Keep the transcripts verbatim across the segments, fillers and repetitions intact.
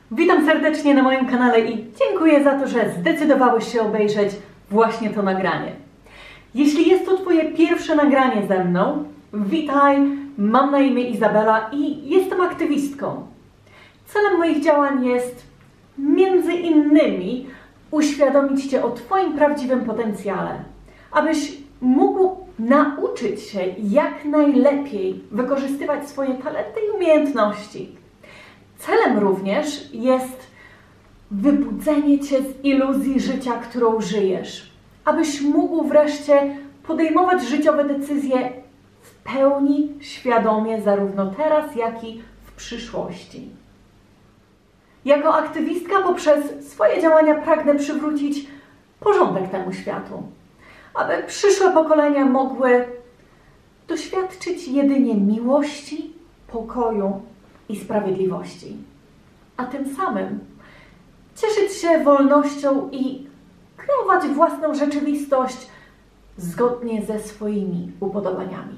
Witam serdecznie na moim kanale i dziękuję za to, że zdecydowałeś się obejrzeć właśnie to nagranie. Jeśli jest to Twoje pierwsze nagranie ze mną, witaj, mam na imię Izabela i jestem aktywistką. Celem moich działań jest między innymi uświadomić Cię o Twoim prawdziwym potencjale, abyś mógł nauczyć się jak najlepiej wykorzystywać swoje talenty i umiejętności. Celem również jest wybudzenie Cię z iluzji życia, którą żyjesz, abyś mógł wreszcie podejmować życiowe decyzje w pełni świadomie, zarówno teraz, jak i w przyszłości. Jako aktywistka poprzez swoje działania pragnę przywrócić porządek temu światu, aby przyszłe pokolenia mogły doświadczyć jedynie miłości, pokoju i sprawiedliwości, a tym samym cieszyć się wolnością i kreować własną rzeczywistość zgodnie ze swoimi upodobaniami.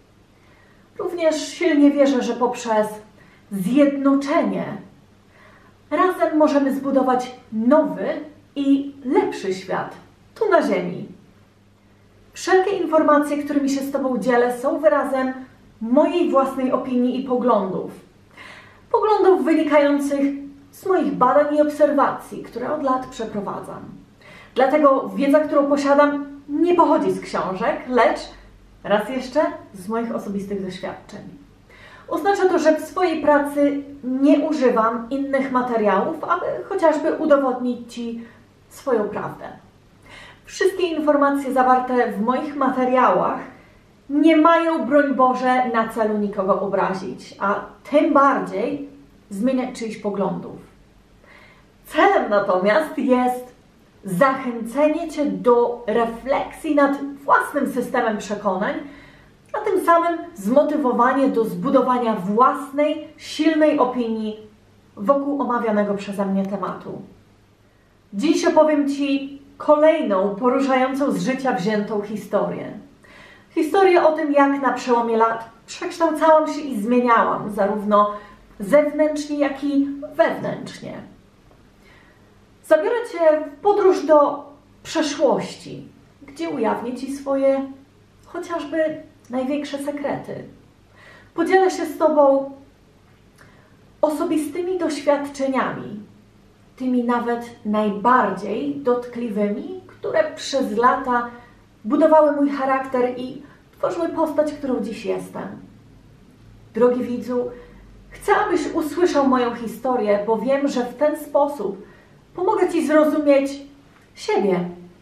Również silnie wierzę, że poprzez zjednoczenie razem możemy zbudować nowy i lepszy świat tu na Ziemi. Wszelkie informacje, którymi się z Tobą dzielę, są wyrazem mojej własnej opinii i poglądów. Poglądów wynikających z moich badań i obserwacji, które od lat przeprowadzam. Dlatego wiedza, którą posiadam, nie pochodzi z książek, lecz raz jeszcze z moich osobistych doświadczeń. Oznacza to, że w swojej pracy nie używam innych materiałów, aby chociażby udowodnić Ci swoją prawdę. Wszystkie informacje zawarte w moich materiałach nie mają, broń Boże, na celu nikogo obrazić, a tym bardziej zmieniać czyichś poglądów. Celem natomiast jest zachęcenie Cię do refleksji nad własnym systemem przekonań, a tym samym zmotywowanie do zbudowania własnej, silnej opinii wokół omawianego przeze mnie tematu. Dziś opowiem Ci kolejną poruszającą z życia wziętą historię. Historię o tym, jak na przełomie lat przekształcałam się i zmieniałam, zarówno zewnętrznie, jak i wewnętrznie. Zabiorę Cię w podróż do przeszłości, gdzie ujawnię Ci swoje chociażby największe sekrety. Podzielę się z Tobą osobistymi doświadczeniami, tymi nawet najbardziej dotkliwymi, które przez lata budowały mój charakter i tworzyły postać, którą dziś jestem. Drogi widzu, chcę, abyś usłyszał moją historię, bo wiem, że w ten sposób pomogę Ci zrozumieć siebie.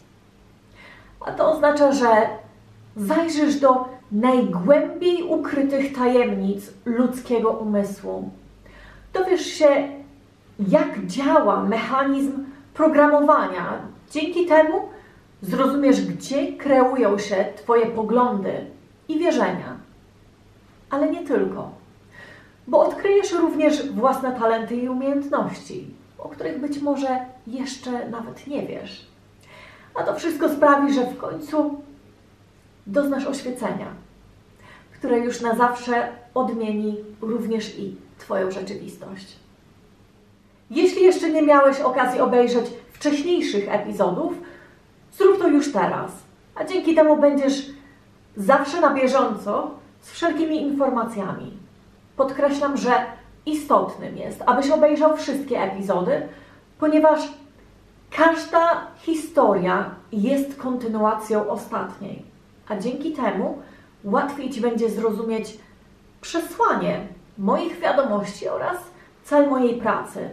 A to oznacza, że zajrzysz do najgłębiej ukrytych tajemnic ludzkiego umysłu. Dowiesz się, jak działa mechanizm programowania. Dzięki temu zrozumiesz, gdzie kreują się Twoje poglądy i wierzenia. Ale nie tylko. Bo odkryjesz również własne talenty i umiejętności, o których być może jeszcze nawet nie wiesz. A to wszystko sprawi, że w końcu doznasz oświecenia, które już na zawsze odmieni również i Twoją rzeczywistość. Jeśli jeszcze nie miałeś okazji obejrzeć wcześniejszych epizodów, zrób to już teraz, a dzięki temu będziesz zawsze na bieżąco z wszelkimi informacjami. Podkreślam, że istotnym jest, abyś obejrzał wszystkie epizody, ponieważ każda historia jest kontynuacją ostatniej, a dzięki temu łatwiej Ci będzie zrozumieć przesłanie moich wiadomości oraz cel mojej pracy.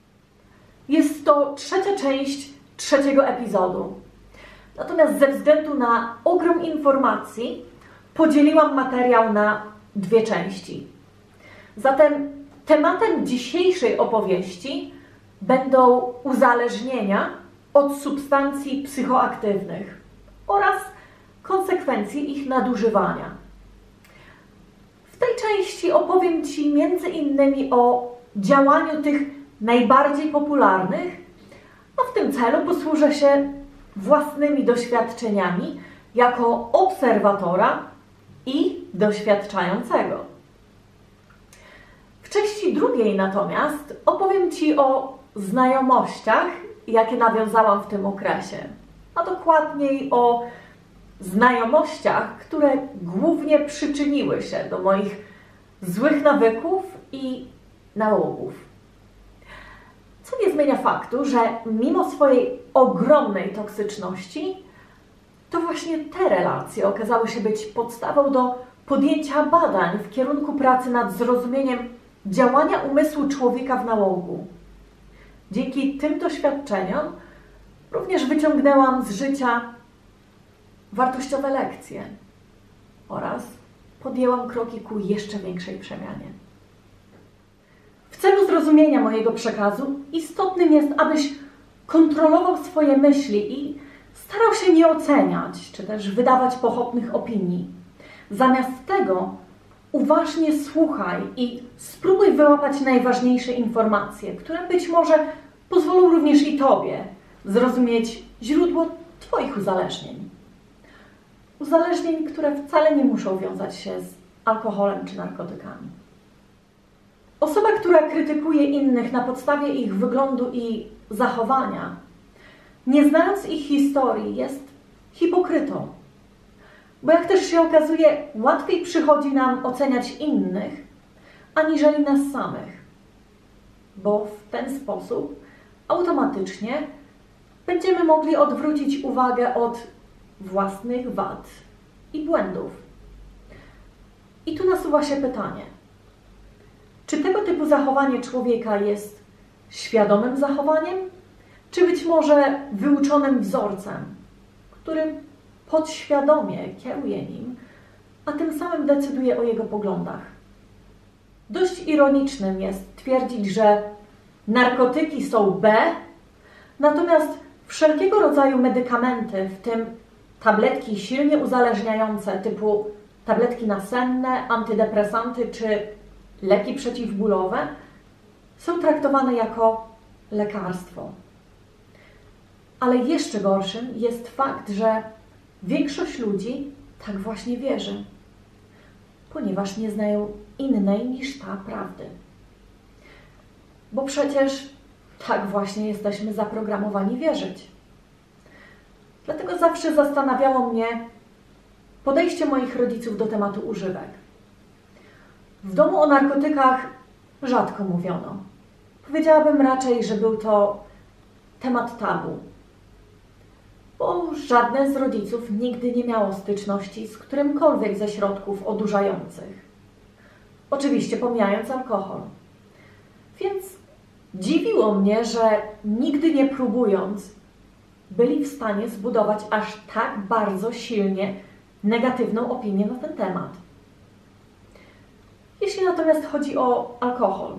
Jest to trzecia część trzeciego epizodu. Natomiast ze względu na ogrom informacji podzieliłam materiał na dwie części. Zatem tematem dzisiejszej opowieści będą uzależnienia od substancji psychoaktywnych oraz konsekwencji ich nadużywania. W tej części opowiem Ci między innymi o działaniu tych najbardziej popularnych, a w tym celu posłużę się własnymi doświadczeniami jako obserwatora i doświadczającego. W części drugiej natomiast opowiem Ci o znajomościach, jakie nawiązałam w tym okresie. A dokładniej o znajomościach, które głównie przyczyniły się do moich złych nawyków i nałogów. Co nie zmienia faktu, że mimo swojej ogromnej toksyczności, to właśnie te relacje okazały się być podstawą do podjęcia badań w kierunku pracy nad zrozumieniem działania umysłu człowieka w nałogu. Dzięki tym doświadczeniom również wyciągnęłam z życia wartościowe lekcje oraz podjęłam kroki ku jeszcze większej przemianie. W celu zrozumienia mojego przekazu istotnym jest, abyś kontrolował swoje myśli i starał się nie oceniać, czy też wydawać pochopnych opinii. Zamiast tego uważnie słuchaj i spróbuj wyłapać najważniejsze informacje, które być może pozwolą również i Tobie zrozumieć źródło Twoich uzależnień. Uzależnień, które wcale nie muszą wiązać się z alkoholem czy narkotykami. Osoba, która krytykuje innych na podstawie ich wyglądu i zachowania, nie znając ich historii, jest hipokrytą. Bo jak też się okazuje, łatwiej przychodzi nam oceniać innych, aniżeli nas samych. Bo w ten sposób automatycznie będziemy mogli odwrócić uwagę od własnych wad i błędów. I tu nasuwa się pytanie, czy tego typu zachowanie człowieka jest świadomym zachowaniem, czy być może wyuczonym wzorcem, który podświadomie kieruje nim, a tym samym decyduje o jego poglądach. Dość ironicznym jest twierdzić, że narkotyki są B, natomiast wszelkiego rodzaju medykamenty, w tym tabletki silnie uzależniające typu tabletki nasenne, antydepresanty czy leki przeciwbólowe, są traktowane jako lekarstwo. Ale jeszcze gorszym jest fakt, że większość ludzi tak właśnie wierzy, ponieważ nie znają innej niż ta prawdy. Bo przecież tak właśnie jesteśmy zaprogramowani wierzyć. Dlatego zawsze zastanawiało mnie podejście moich rodziców do tematu używek. W domu o narkotykach rzadko mówiono. Powiedziałabym raczej, że był to temat tabu. Bo żadne z rodziców nigdy nie miało styczności z którymkolwiek ze środków odurzających. Oczywiście pomijając alkohol. Więc dziwiło mnie, że nigdy nie próbując, byli w stanie zbudować aż tak bardzo silnie negatywną opinię na ten temat. Jeśli natomiast chodzi o alkohol,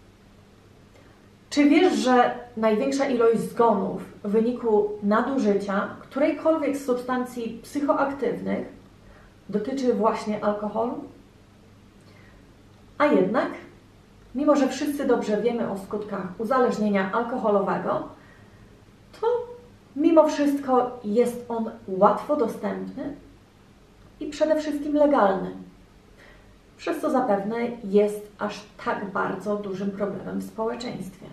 czy wiesz, że największa ilość zgonów w wyniku nadużycia którejkolwiek z substancji psychoaktywnych dotyczy właśnie alkoholu? A jednak, mimo że wszyscy dobrze wiemy o skutkach uzależnienia alkoholowego, to mimo wszystko jest on łatwo dostępny i przede wszystkim legalny. Przez co zapewne jest aż tak bardzo dużym problemem w społeczeństwie.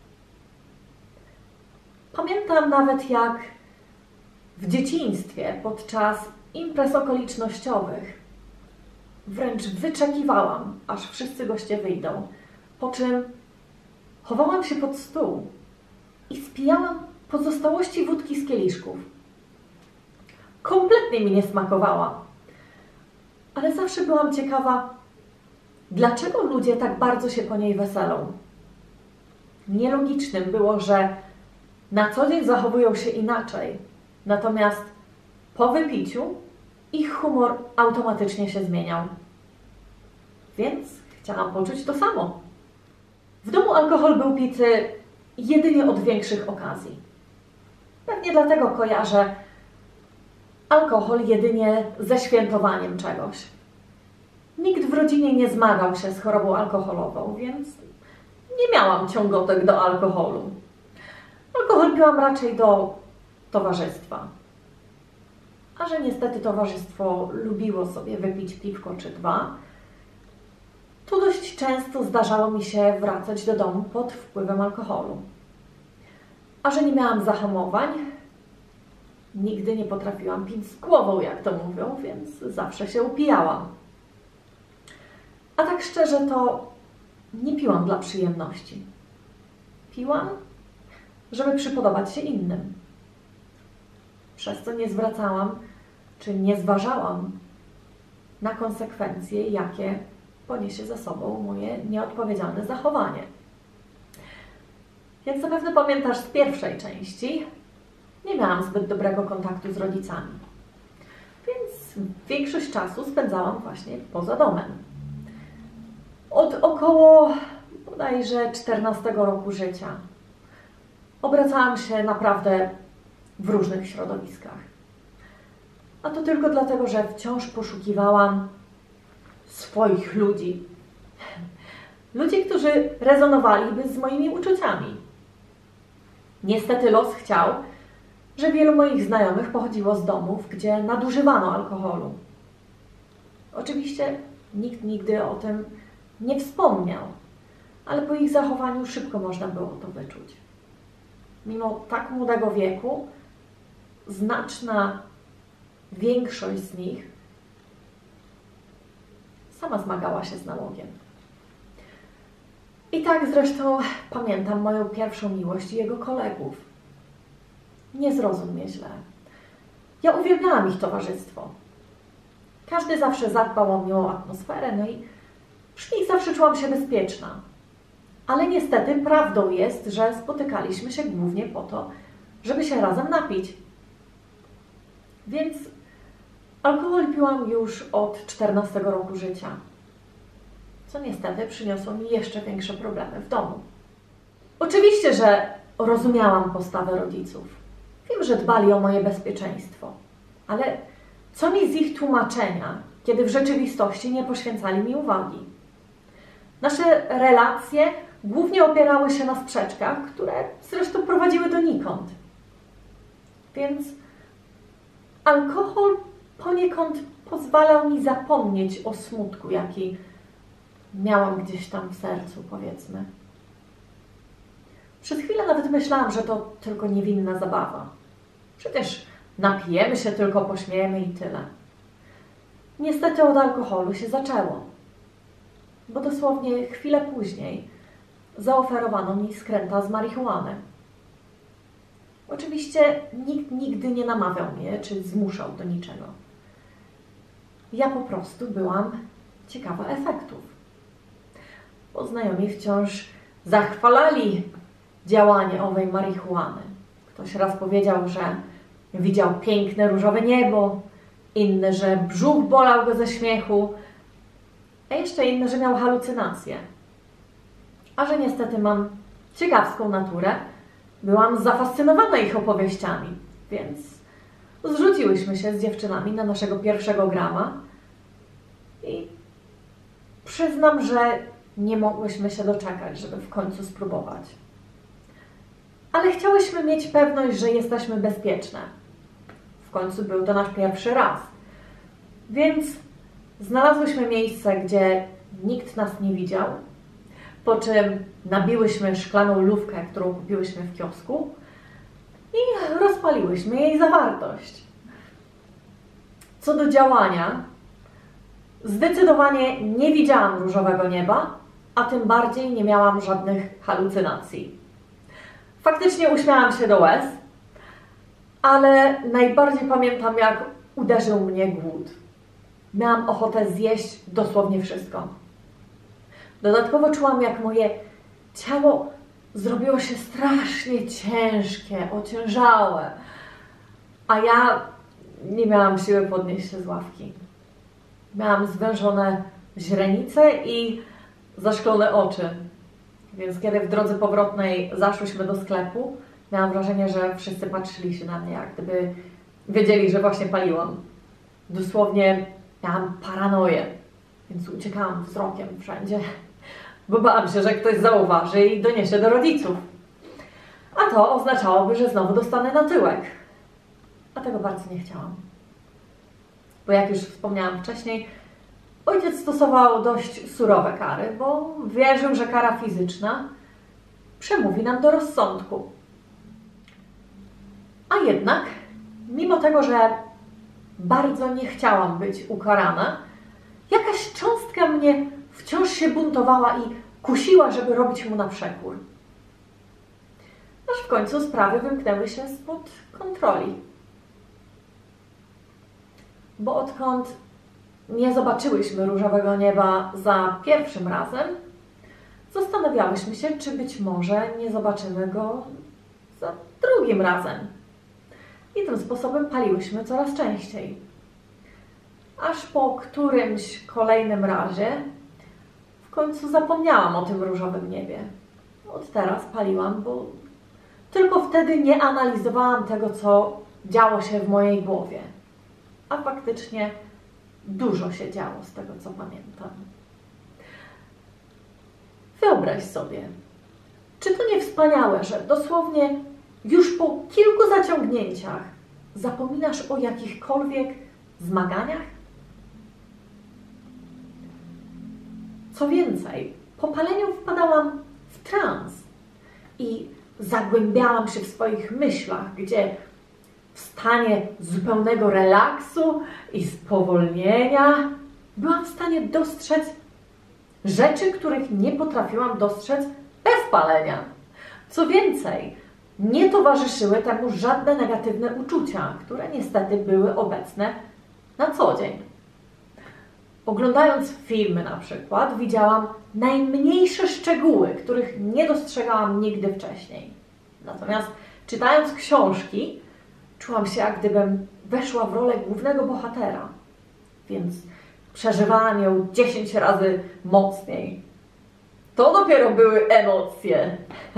Pamiętam nawet, jak w dzieciństwie podczas imprez okolicznościowych wręcz wyczekiwałam, aż wszyscy goście wyjdą, po czym chowałam się pod stół i spijałam pozostałości wódki z kieliszków. Kompletnie mi nie smakowała, ale zawsze byłam ciekawa, dlaczego ludzie tak bardzo się po niej weselą. Nielogicznym było, że na co dzień zachowują się inaczej, natomiast po wypiciu ich humor automatycznie się zmieniał. Więc chciałam poczuć to samo. W domu alkohol był pity jedynie od większych okazji. Pewnie dlatego kojarzę alkohol jedynie ze świętowaniem czegoś. Nikt w rodzinie nie zmagał się z chorobą alkoholową, więc nie miałam ciągotek do alkoholu. Alkohol piłam raczej do towarzystwa. A że niestety towarzystwo lubiło sobie wypić piwko czy dwa, to dość często zdarzało mi się wracać do domu pod wpływem alkoholu. A że nie miałam zahamowań, nigdy nie potrafiłam pić z głową, jak to mówią, więc zawsze się upijałam. A tak szczerze to nie piłam dla przyjemności. Piłam, żeby przypodobać się innym. Przez co nie zwracałam, czy nie zważałam na konsekwencje, jakie poniesie za sobą moje nieodpowiedzialne zachowanie. Jak zapewne pamiętasz z pierwszej części, nie miałam zbyt dobrego kontaktu z rodzicami, więc większość czasu spędzałam właśnie poza domem. Od około bodajże czternastego roku życia obracałam się naprawdę w różnych środowiskach. A to tylko dlatego, że wciąż poszukiwałam swoich ludzi. Ludzi, którzy rezonowaliby z moimi uczuciami. Niestety los chciał, że wielu moich znajomych pochodziło z domów, gdzie nadużywano alkoholu. Oczywiście nikt nigdy o tym nie wspomniał, ale po ich zachowaniu szybko można było to wyczuć. Mimo tak młodego wieku, znaczna większość z nich sama zmagała się z nałogiem. I tak zresztą pamiętam moją pierwszą miłość i jego kolegów. Nie zrozum mnie źle. Ja uwielbiałam ich towarzystwo. Każdy zawsze zadbał o miłą atmosferę, no i przy nich zawsze czułam się bezpieczna. Ale niestety prawdą jest, że spotykaliśmy się głównie po to, żeby się razem napić. Więc alkohol piłam już od czternastego roku życia, co niestety przyniosło mi jeszcze większe problemy w domu. Oczywiście, że rozumiałam postawę rodziców. Wiem, że dbali o moje bezpieczeństwo, ale co mi z ich tłumaczenia, kiedy w rzeczywistości nie poświęcali mi uwagi? Nasze relacje głównie opierały się na sprzeczkach, które zresztą prowadziły donikąd. Więc alkohol poniekąd pozwalał mi zapomnieć o smutku, jaki miałam gdzieś tam w sercu, powiedzmy. Przez chwilę nawet myślałam, że to tylko niewinna zabawa. Przecież napijemy się, tylko pośmiejemy i tyle. Niestety od alkoholu się zaczęło, bo dosłownie chwilę później zaoferowano mi skręta z marihuany. Oczywiście nikt nigdy nie namawiał mnie, czy zmuszał do niczego. Ja po prostu byłam ciekawa efektów. Bo znajomi wciąż zachwalali działanie owej marihuany. Ktoś raz powiedział, że widział piękne różowe niebo, inny, że brzuch bolał go ze śmiechu, a jeszcze inny, że miał halucynacje. A że niestety mam ciekawską naturę, byłam zafascynowana ich opowieściami, więc zrzuciłyśmy się z dziewczynami na naszego pierwszego grama i przyznam, że nie mogłyśmy się doczekać, żeby w końcu spróbować. Ale chciałyśmy mieć pewność, że jesteśmy bezpieczne. W końcu był to nasz pierwszy raz. Więc znalazłyśmy miejsce, gdzie nikt nas nie widział, po czym nabiłyśmy szklaną lufkę, którą kupiłyśmy w kiosku i rozpaliłyśmy jej zawartość. Co do działania, zdecydowanie nie widziałam różowego nieba, a tym bardziej nie miałam żadnych halucynacji. Faktycznie uśmiałam się do łez, ale najbardziej pamiętam, jak uderzył mnie głód. Miałam ochotę zjeść dosłownie wszystko. Dodatkowo czułam, jak moje ciało zrobiło się strasznie ciężkie, ociężałe, a ja nie miałam siły podnieść się z ławki. Miałam zwężone źrenice i zaszklone oczy, więc kiedy w drodze powrotnej zaszłyśmy do sklepu, miałam wrażenie, że wszyscy patrzyli się na mnie, jak gdyby wiedzieli, że właśnie paliłam. Dosłownie miałam paranoję, więc uciekałam wzrokiem wszędzie, bo bałam się, że ktoś zauważy i doniesie do rodziców. A to oznaczałoby, że znowu dostanę na tyłek. A tego bardzo nie chciałam. Bo jak już wspomniałam wcześniej, ojciec stosował dość surowe kary, bo wierzył, że kara fizyczna przemówi nam do rozsądku. A jednak, mimo tego, że bardzo nie chciałam być ukarana, jakaś cząstka mnie wciąż się buntowała i kusiła, żeby robić mu na przekór. Aż w końcu sprawy wymknęły się spod kontroli. Bo odkąd nie zobaczyłyśmy różowego nieba za pierwszym razem, zastanawiałyśmy się, czy być może nie zobaczymy go za drugim razem. I tym sposobem paliłyśmy coraz częściej. Aż po którymś kolejnym razie w końcu zapomniałam o tym różowym niebie. Od teraz paliłam, bo tylko wtedy nie analizowałam tego, co działo się w mojej głowie. A faktycznie dużo się działo z tego, co pamiętam. Wyobraź sobie, czy to nie wspaniałe, że dosłownie już po kilku zaciągnięciach zapominasz o jakichkolwiek zmaganiach? Co więcej, po paleniu wpadałam w trans i zagłębiałam się w swoich myślach, gdzie w stanie zupełnego relaksu i spowolnienia byłam w stanie dostrzec rzeczy, których nie potrafiłam dostrzec bez palenia. Co więcej, nie towarzyszyły temu żadne negatywne uczucia, które niestety były obecne na co dzień. Oglądając filmy na przykład, widziałam najmniejsze szczegóły, których nie dostrzegałam nigdy wcześniej. Natomiast czytając książki, czułam się, jak gdybym weszła w rolę głównego bohatera, więc przeżywałam ją dziesięć razy mocniej. To dopiero były emocje.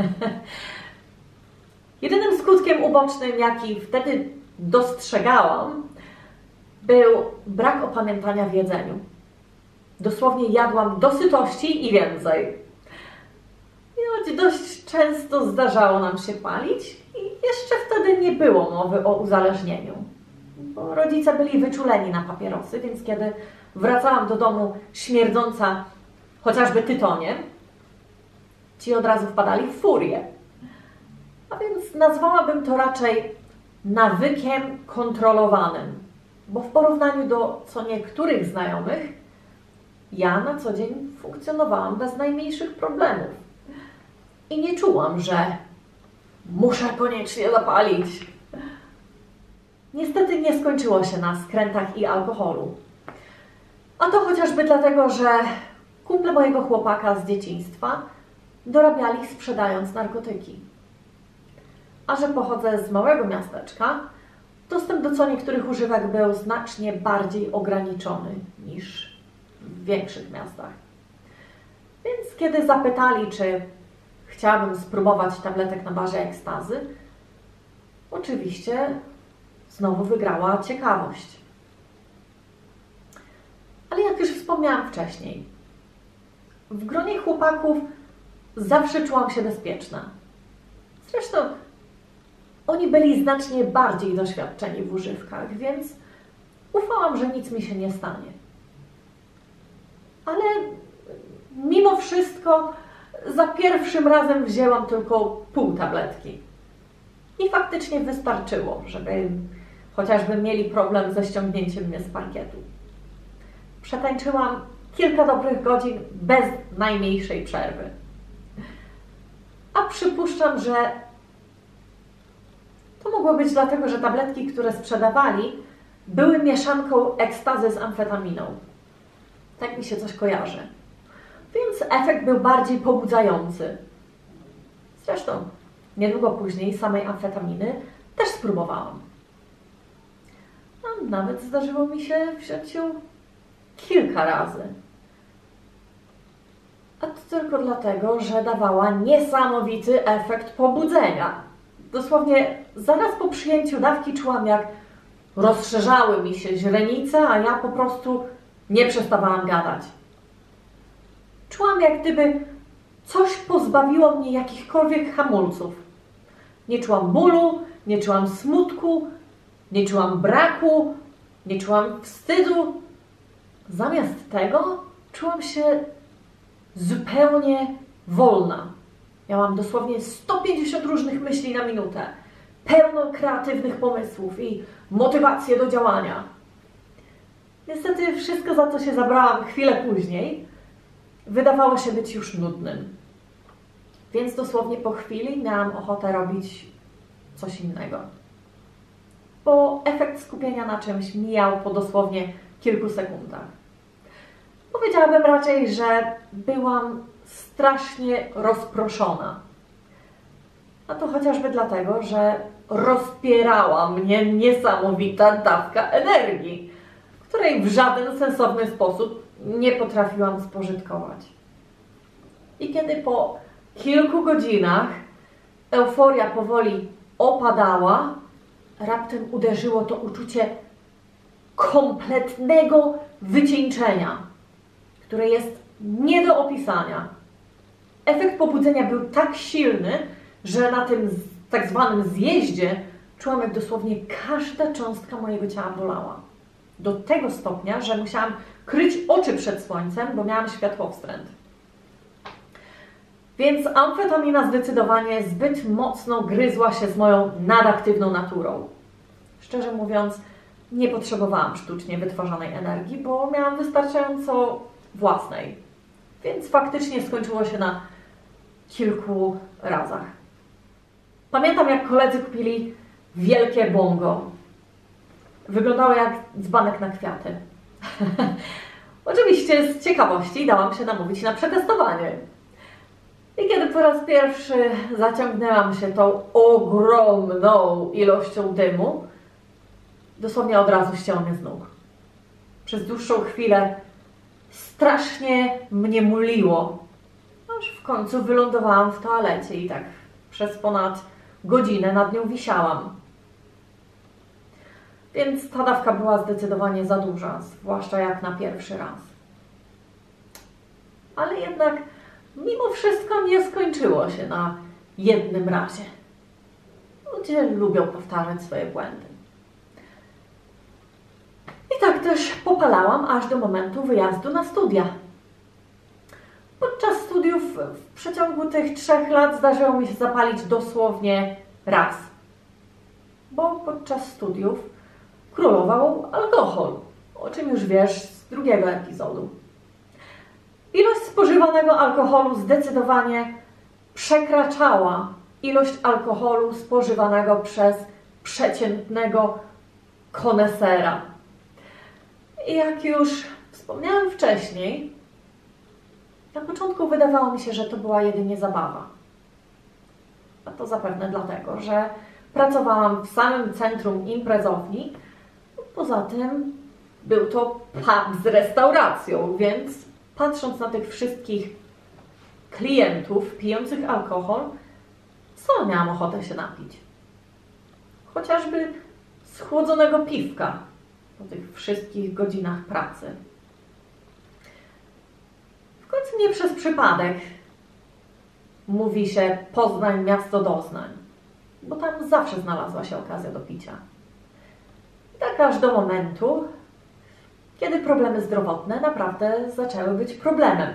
Jedynym skutkiem ubocznym, jaki wtedy dostrzegałam, był brak opamiętania w jedzeniu. Dosłownie jadłam do sytości i więcej. I choć dość często zdarzało nam się palić, i jeszcze wtedy nie było mowy o uzależnieniu. Bo rodzice byli wyczuleni na papierosy, więc kiedy wracałam do domu śmierdząca chociażby tytoniem, ci od razu wpadali w furię. A więc nazwałabym to raczej nawykiem kontrolowanym, bo w porównaniu do co niektórych znajomych, ja na co dzień funkcjonowałam bez najmniejszych problemów. I nie czułam, że muszę koniecznie zapalić. Niestety nie skończyło się na skrętach i alkoholu. A to chociażby dlatego, że kumple mojego chłopaka z dzieciństwa dorabiali sprzedając narkotyki. A że pochodzę z małego miasteczka, dostęp do co niektórych używek był znacznie bardziej ograniczony niż w większych miastach. Więc kiedy zapytali, czy chciałabym spróbować tabletek na bazie ekstazy, oczywiście znowu wygrała ciekawość. Ale jak już wspomniałam wcześniej, w gronie chłopaków zawsze czułam się bezpieczna. Zresztą oni byli znacznie bardziej doświadczeni w używkach, więc ufałam, że nic mi się nie stanie. Ale mimo wszystko za pierwszym razem wzięłam tylko pół tabletki. I faktycznie wystarczyło, żeby chociażby mieli problem ze ściągnięciem mnie z parkietu. Przetańczyłam kilka dobrych godzin bez najmniejszej przerwy. A przypuszczam, że to mogło być dlatego, że tabletki, które sprzedawali, były mieszanką ekstazy z amfetaminą. Tak mi się coś kojarzy. Więc efekt był bardziej pobudzający. Zresztą niedługo później samej amfetaminy też spróbowałam. A nawet zdarzyło mi się wziąć ją kilka razy. A to tylko dlatego, że dawała niesamowity efekt pobudzenia. Dosłownie zaraz po przyjęciu dawki czułam, jak rozszerzały mi się źrenice, a ja po prostu nie przestawałam gadać. Czułam, jak gdyby coś pozbawiło mnie jakichkolwiek hamulców. Nie czułam bólu, nie czułam smutku, nie czułam braku, nie czułam wstydu. Zamiast tego czułam się zupełnie wolna. Miałam dosłownie sto pięćdziesiąt różnych myśli na minutę, pełno kreatywnych pomysłów i motywację do działania. Niestety wszystko, za co się zabrałam chwilę później, wydawało się być już nudnym. Więc dosłownie po chwili miałam ochotę robić coś innego. Bo efekt skupienia na czymś mijał po dosłownie kilku sekundach. Powiedziałabym raczej, że byłam strasznie rozproszona. A to chociażby dlatego, że rozpierała mnie niesamowita dawka energii, której w żaden sensowny sposób nie potrafiłam spożytkować. I kiedy po kilku godzinach euforia powoli opadała, raptem uderzyło to uczucie kompletnego wycieńczenia, które jest nie do opisania. Efekt pobudzenia był tak silny, że na tym tak zwanym zjeździe czułam, jak dosłownie każda cząstka mojego ciała bolała. Do tego stopnia, że musiałam kryć oczy przed słońcem, bo miałam światłowstręt. Więc amfetamina zdecydowanie zbyt mocno gryzła się z moją nadaktywną naturą. Szczerze mówiąc, nie potrzebowałam sztucznie wytwarzanej energii, bo miałam wystarczająco własnej. Więc faktycznie skończyło się na kilku razach. Pamiętam, jak koledzy kupili wielkie bongo. Wyglądało jak dzbanek na kwiaty. Oczywiście z ciekawości dałam się namówić na przetestowanie. I kiedy po raz pierwszy zaciągnęłam się tą ogromną ilością dymu, dosłownie od razu ścięło mnie z nóg. Przez dłuższą chwilę strasznie mnie muliło, aż w końcu wylądowałam w toalecie i tak przez ponad godzinę nad nią wisiałam. Więc ta dawka była zdecydowanie za duża, zwłaszcza jak na pierwszy raz. Ale jednak mimo wszystko nie skończyło się na jednym razie. Ludzie lubią powtarzać swoje błędy. I tak też popalałam aż do momentu wyjazdu na studia. Podczas studiów w przeciągu tych trzech lat zdarzyło mi się zapalić dosłownie raz. Bo podczas studiów królował alkohol, o czym już wiesz z drugiego epizodu. Ilość spożywanego alkoholu zdecydowanie przekraczała ilość alkoholu spożywanego przez przeciętnego konesera. I jak już wspomniałem wcześniej, na początku wydawało mi się, że to była jedynie zabawa. A to zapewne dlatego, że pracowałam w samym centrum imprezowni. Poza tym był to pub z restauracją, więc patrząc na tych wszystkich klientów pijących alkohol, sama miałam ochotę się napić. Chociażby schłodzonego piwka po tych wszystkich godzinach pracy. W końcu nie przez przypadek mówi się Poznań miasto doznań, bo tam zawsze znalazła się okazja do picia. I tak aż do momentu, kiedy problemy zdrowotne naprawdę zaczęły być problemem.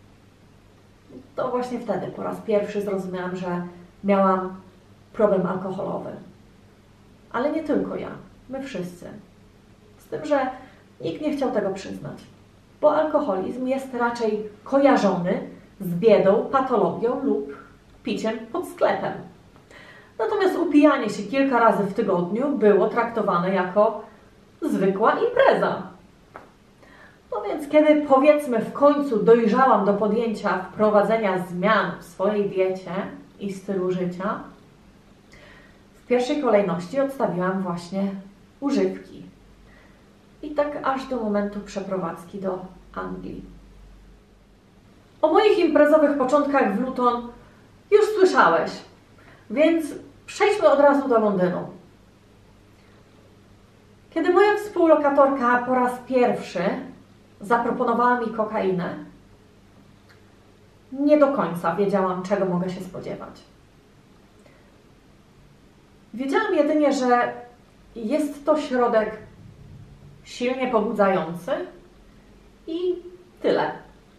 To właśnie wtedy po raz pierwszy zrozumiałam, że miałam problem alkoholowy. Ale nie tylko ja, my wszyscy. Z tym, że nikt nie chciał tego przyznać, bo alkoholizm jest raczej kojarzony z biedą, patologią lub piciem pod sklepem. Natomiast upijanie się kilka razy w tygodniu było traktowane jako zwykła impreza. No więc kiedy powiedzmy w końcu dojrzałam do podjęcia wprowadzenia zmian w swojej diecie i stylu życia, w pierwszej kolejności odstawiłam właśnie używki. I tak aż do momentu przeprowadzki do Anglii. O moich imprezowych początkach w Luton już słyszałeś, więc przejdźmy od razu do Londynu. Kiedy moja współlokatorka po raz pierwszy zaproponowała mi kokainę, nie do końca wiedziałam, czego mogę się spodziewać. Wiedziałam jedynie, że jest to środek silnie pobudzający I tyle.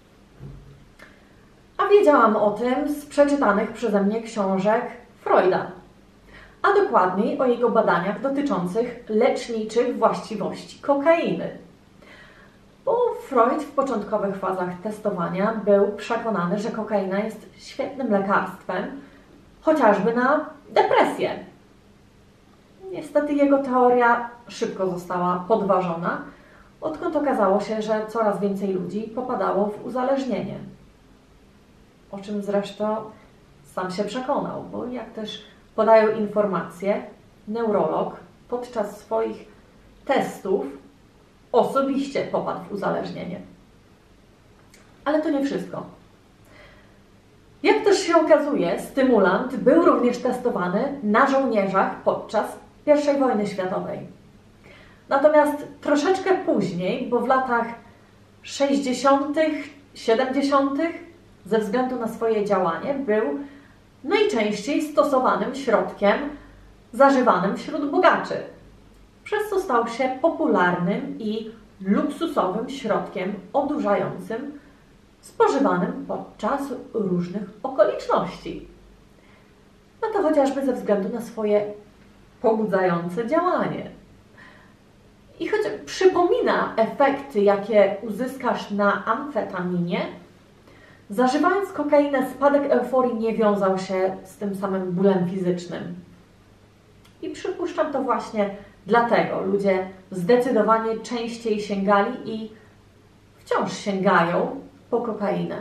A wiedziałam o tym z przeczytanych przeze mnie książek Freuda, a dokładniej o jego badaniach dotyczących leczniczych właściwości kokainy. Bo Freud w początkowych fazach testowania był przekonany, że kokaina jest świetnym lekarstwem, chociażby na depresję. Niestety jego teoria szybko została podważona, odkąd okazało się, że coraz więcej ludzi popadało w uzależnienie. O czym zresztą sam się przekonał, bo jak też podają informacje, neurolog podczas swoich testów osobiście popadł w uzależnienie. Ale to nie wszystko. Jak też się okazuje, stymulant był również testowany na żołnierzach podczas pierwszej wojny światowej. Natomiast troszeczkę później, bo w latach sześćdziesiątych, siedemdziesiątych ze względu na swoje działanie był najczęściej stosowanym środkiem zażywanym wśród bogaczy, przez co stał się popularnym i luksusowym środkiem odurzającym, spożywanym podczas różnych okoliczności. No to chociażby ze względu na swoje pobudzające działanie. I choć przypomina efekty, jakie uzyskasz na amfetaminie, zażywając kokainę, spadek euforii nie wiązał się z tym samym bólem fizycznym. I przypuszczam to właśnie dlatego ludzie zdecydowanie częściej sięgali i wciąż sięgają po kokainę.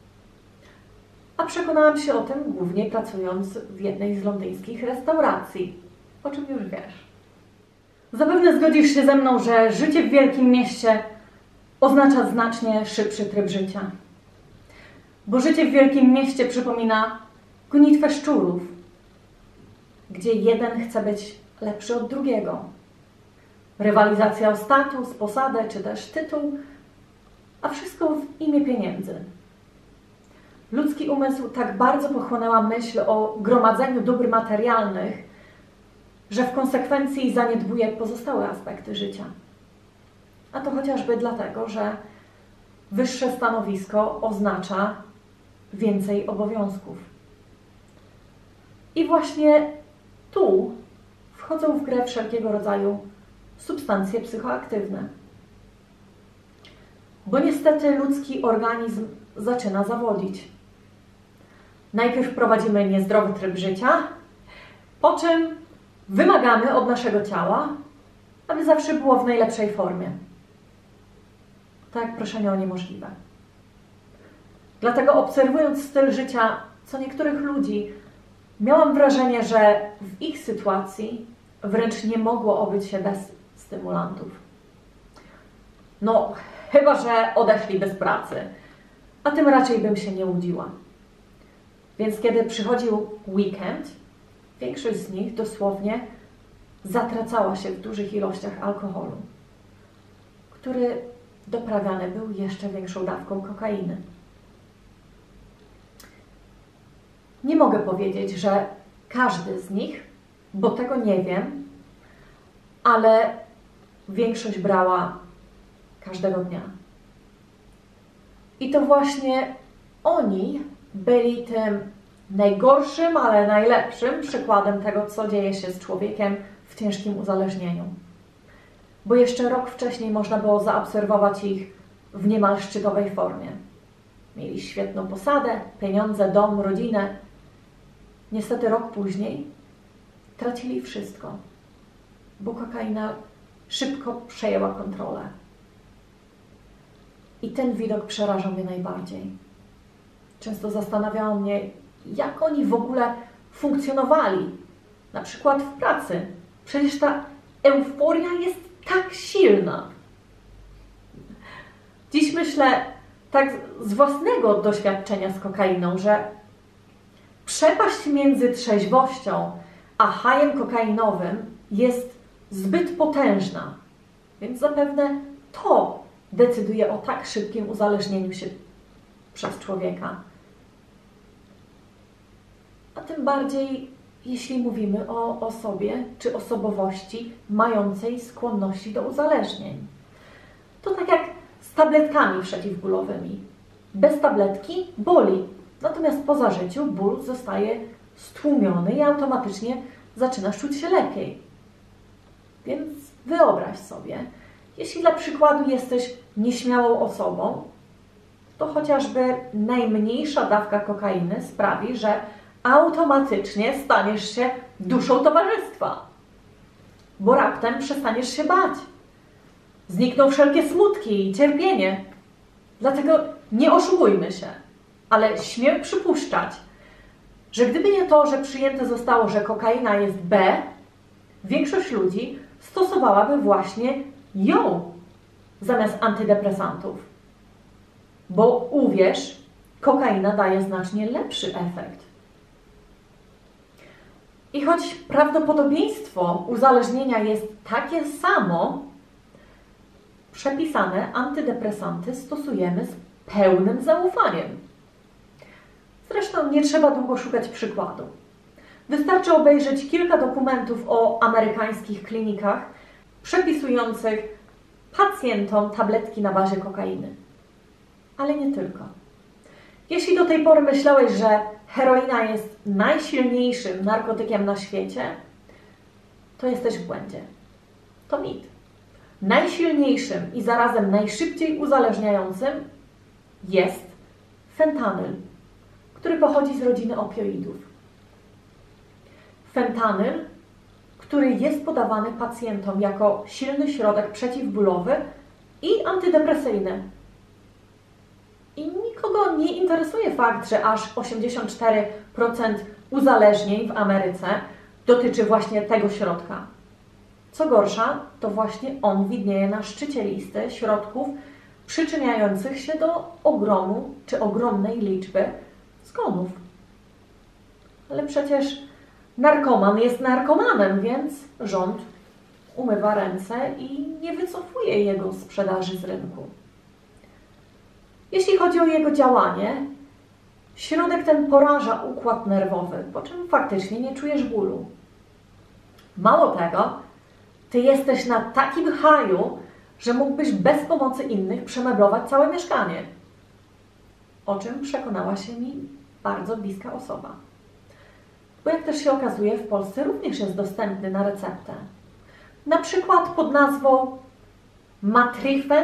A przekonałam się o tym głównie pracując w jednej z londyńskich restauracji, o czym już wiesz. Zapewne zgodzisz się ze mną, że życie w wielkim mieście oznacza znacznie szybszy tryb życia. Bo życie w wielkim mieście przypomina gonitwę szczurów, gdzie jeden chce być lepszy od drugiego. Rywalizacja o status, posadę czy też tytuł, a wszystko w imię pieniędzy. Ludzki umysł tak bardzo pochłonęła myśl o gromadzeniu dóbr materialnych, że w konsekwencji zaniedbuje pozostałe aspekty życia. A to chociażby dlatego, że wyższe stanowisko oznacza więcej obowiązków. I właśnie tu wchodzą w grę wszelkiego rodzaju substancje psychoaktywne. Bo niestety ludzki organizm zaczyna zawodzić. Najpierw prowadzimy niezdrowy tryb życia, po czym wymagamy od naszego ciała, aby zawsze było w najlepszej formie. Tak jak proszenie o niemożliwe. Dlatego obserwując styl życia co niektórych ludzi, miałam wrażenie, że w ich sytuacji wręcz nie mogło obyć się bez stymulantów. No, chyba że odeszli bez pracy, a tym raczej bym się nie łudziła. Więc kiedy przychodził weekend, większość z nich dosłownie zatracała się w dużych ilościach alkoholu, który doprawiany był jeszcze większą dawką kokainy. Nie mogę powiedzieć, że każdy z nich, bo tego nie wiem, ale większość brała każdego dnia. I to właśnie oni byli tym najgorszym, ale najlepszym przykładem tego, co dzieje się z człowiekiem w ciężkim uzależnieniu. Bo jeszcze rok wcześniej można było zaobserwować ich w niemal szczytowej formie. Mieli świetną posadę, pieniądze, dom, rodzinę. Niestety rok później tracili wszystko, bo kokaina szybko przejęła kontrolę. I ten widok przerażał mnie najbardziej. Często zastanawiało mnie, jak oni w ogóle funkcjonowali, na przykład w pracy. Przecież ta euforia jest tak silna. Dziś myślę tak z własnego doświadczenia z kokainą, że przepaść między trzeźwością a hajem kokainowym jest zbyt potężna, więc zapewne to decyduje o tak szybkim uzależnieniu się przez człowieka. A tym bardziej, jeśli mówimy o osobie czy osobowości mającej skłonności do uzależnień. To tak jak z tabletkami przeciwbólowymi. Bez tabletki boli, natomiast po zażyciu ból zostaje stłumiony i automatycznie zaczynasz czuć się lepiej. Więc wyobraź sobie, jeśli dla przykładu jesteś nieśmiałą osobą, to chociażby najmniejsza dawka kokainy sprawi, że automatycznie staniesz się duszą towarzystwa, bo raptem przestaniesz się bać. Znikną wszelkie smutki i cierpienie. Dlatego nie oszukujmy się, ale śmiem przypuszczać, że gdyby nie to, że przyjęte zostało, że kokaina jest B, większość ludzi stosowałaby właśnie ją zamiast antydepresantów. Bo uwierz, kokaina daje znacznie lepszy efekt. I choć prawdopodobieństwo uzależnienia jest takie samo, przepisane antydepresanty stosujemy z pełnym zaufaniem. Zresztą nie trzeba długo szukać przykładu. Wystarczy obejrzeć kilka dokumentów o amerykańskich klinikach przepisujących pacjentom tabletki na bazie kokainy. Ale nie tylko. Jeśli do tej pory myślałeś, że heroina jest najsilniejszym narkotykiem na świecie, to jesteś w błędzie. To mit. Najsilniejszym i zarazem najszybciej uzależniającym jest fentanyl, który pochodzi z rodziny opioidów. Fentanyl, który jest podawany pacjentom jako silny środek przeciwbólowy i antydepresyjny. I nikogo nie interesuje fakt, że aż osiemdziesiąt cztery procent uzależnień w Ameryce dotyczy właśnie tego środka. Co gorsza, to właśnie on widnieje na szczycie listy środków przyczyniających się do ogromu czy ogromnej liczby zgonów. Ale przecież narkoman jest narkomanem, więc rząd umywa ręce i nie wycofuje jego sprzedaży z rynku. Jeśli chodzi o jego działanie, środek ten poraża układ nerwowy, po czym faktycznie nie czujesz bólu. Mało tego, ty jesteś na takim haju, że mógłbyś bez pomocy innych przemeblować całe mieszkanie. O czym przekonała się mi bardzo bliska osoba. Bo jak też się okazuje, w Polsce również jest dostępny na receptę. Na przykład pod nazwą Matrifen,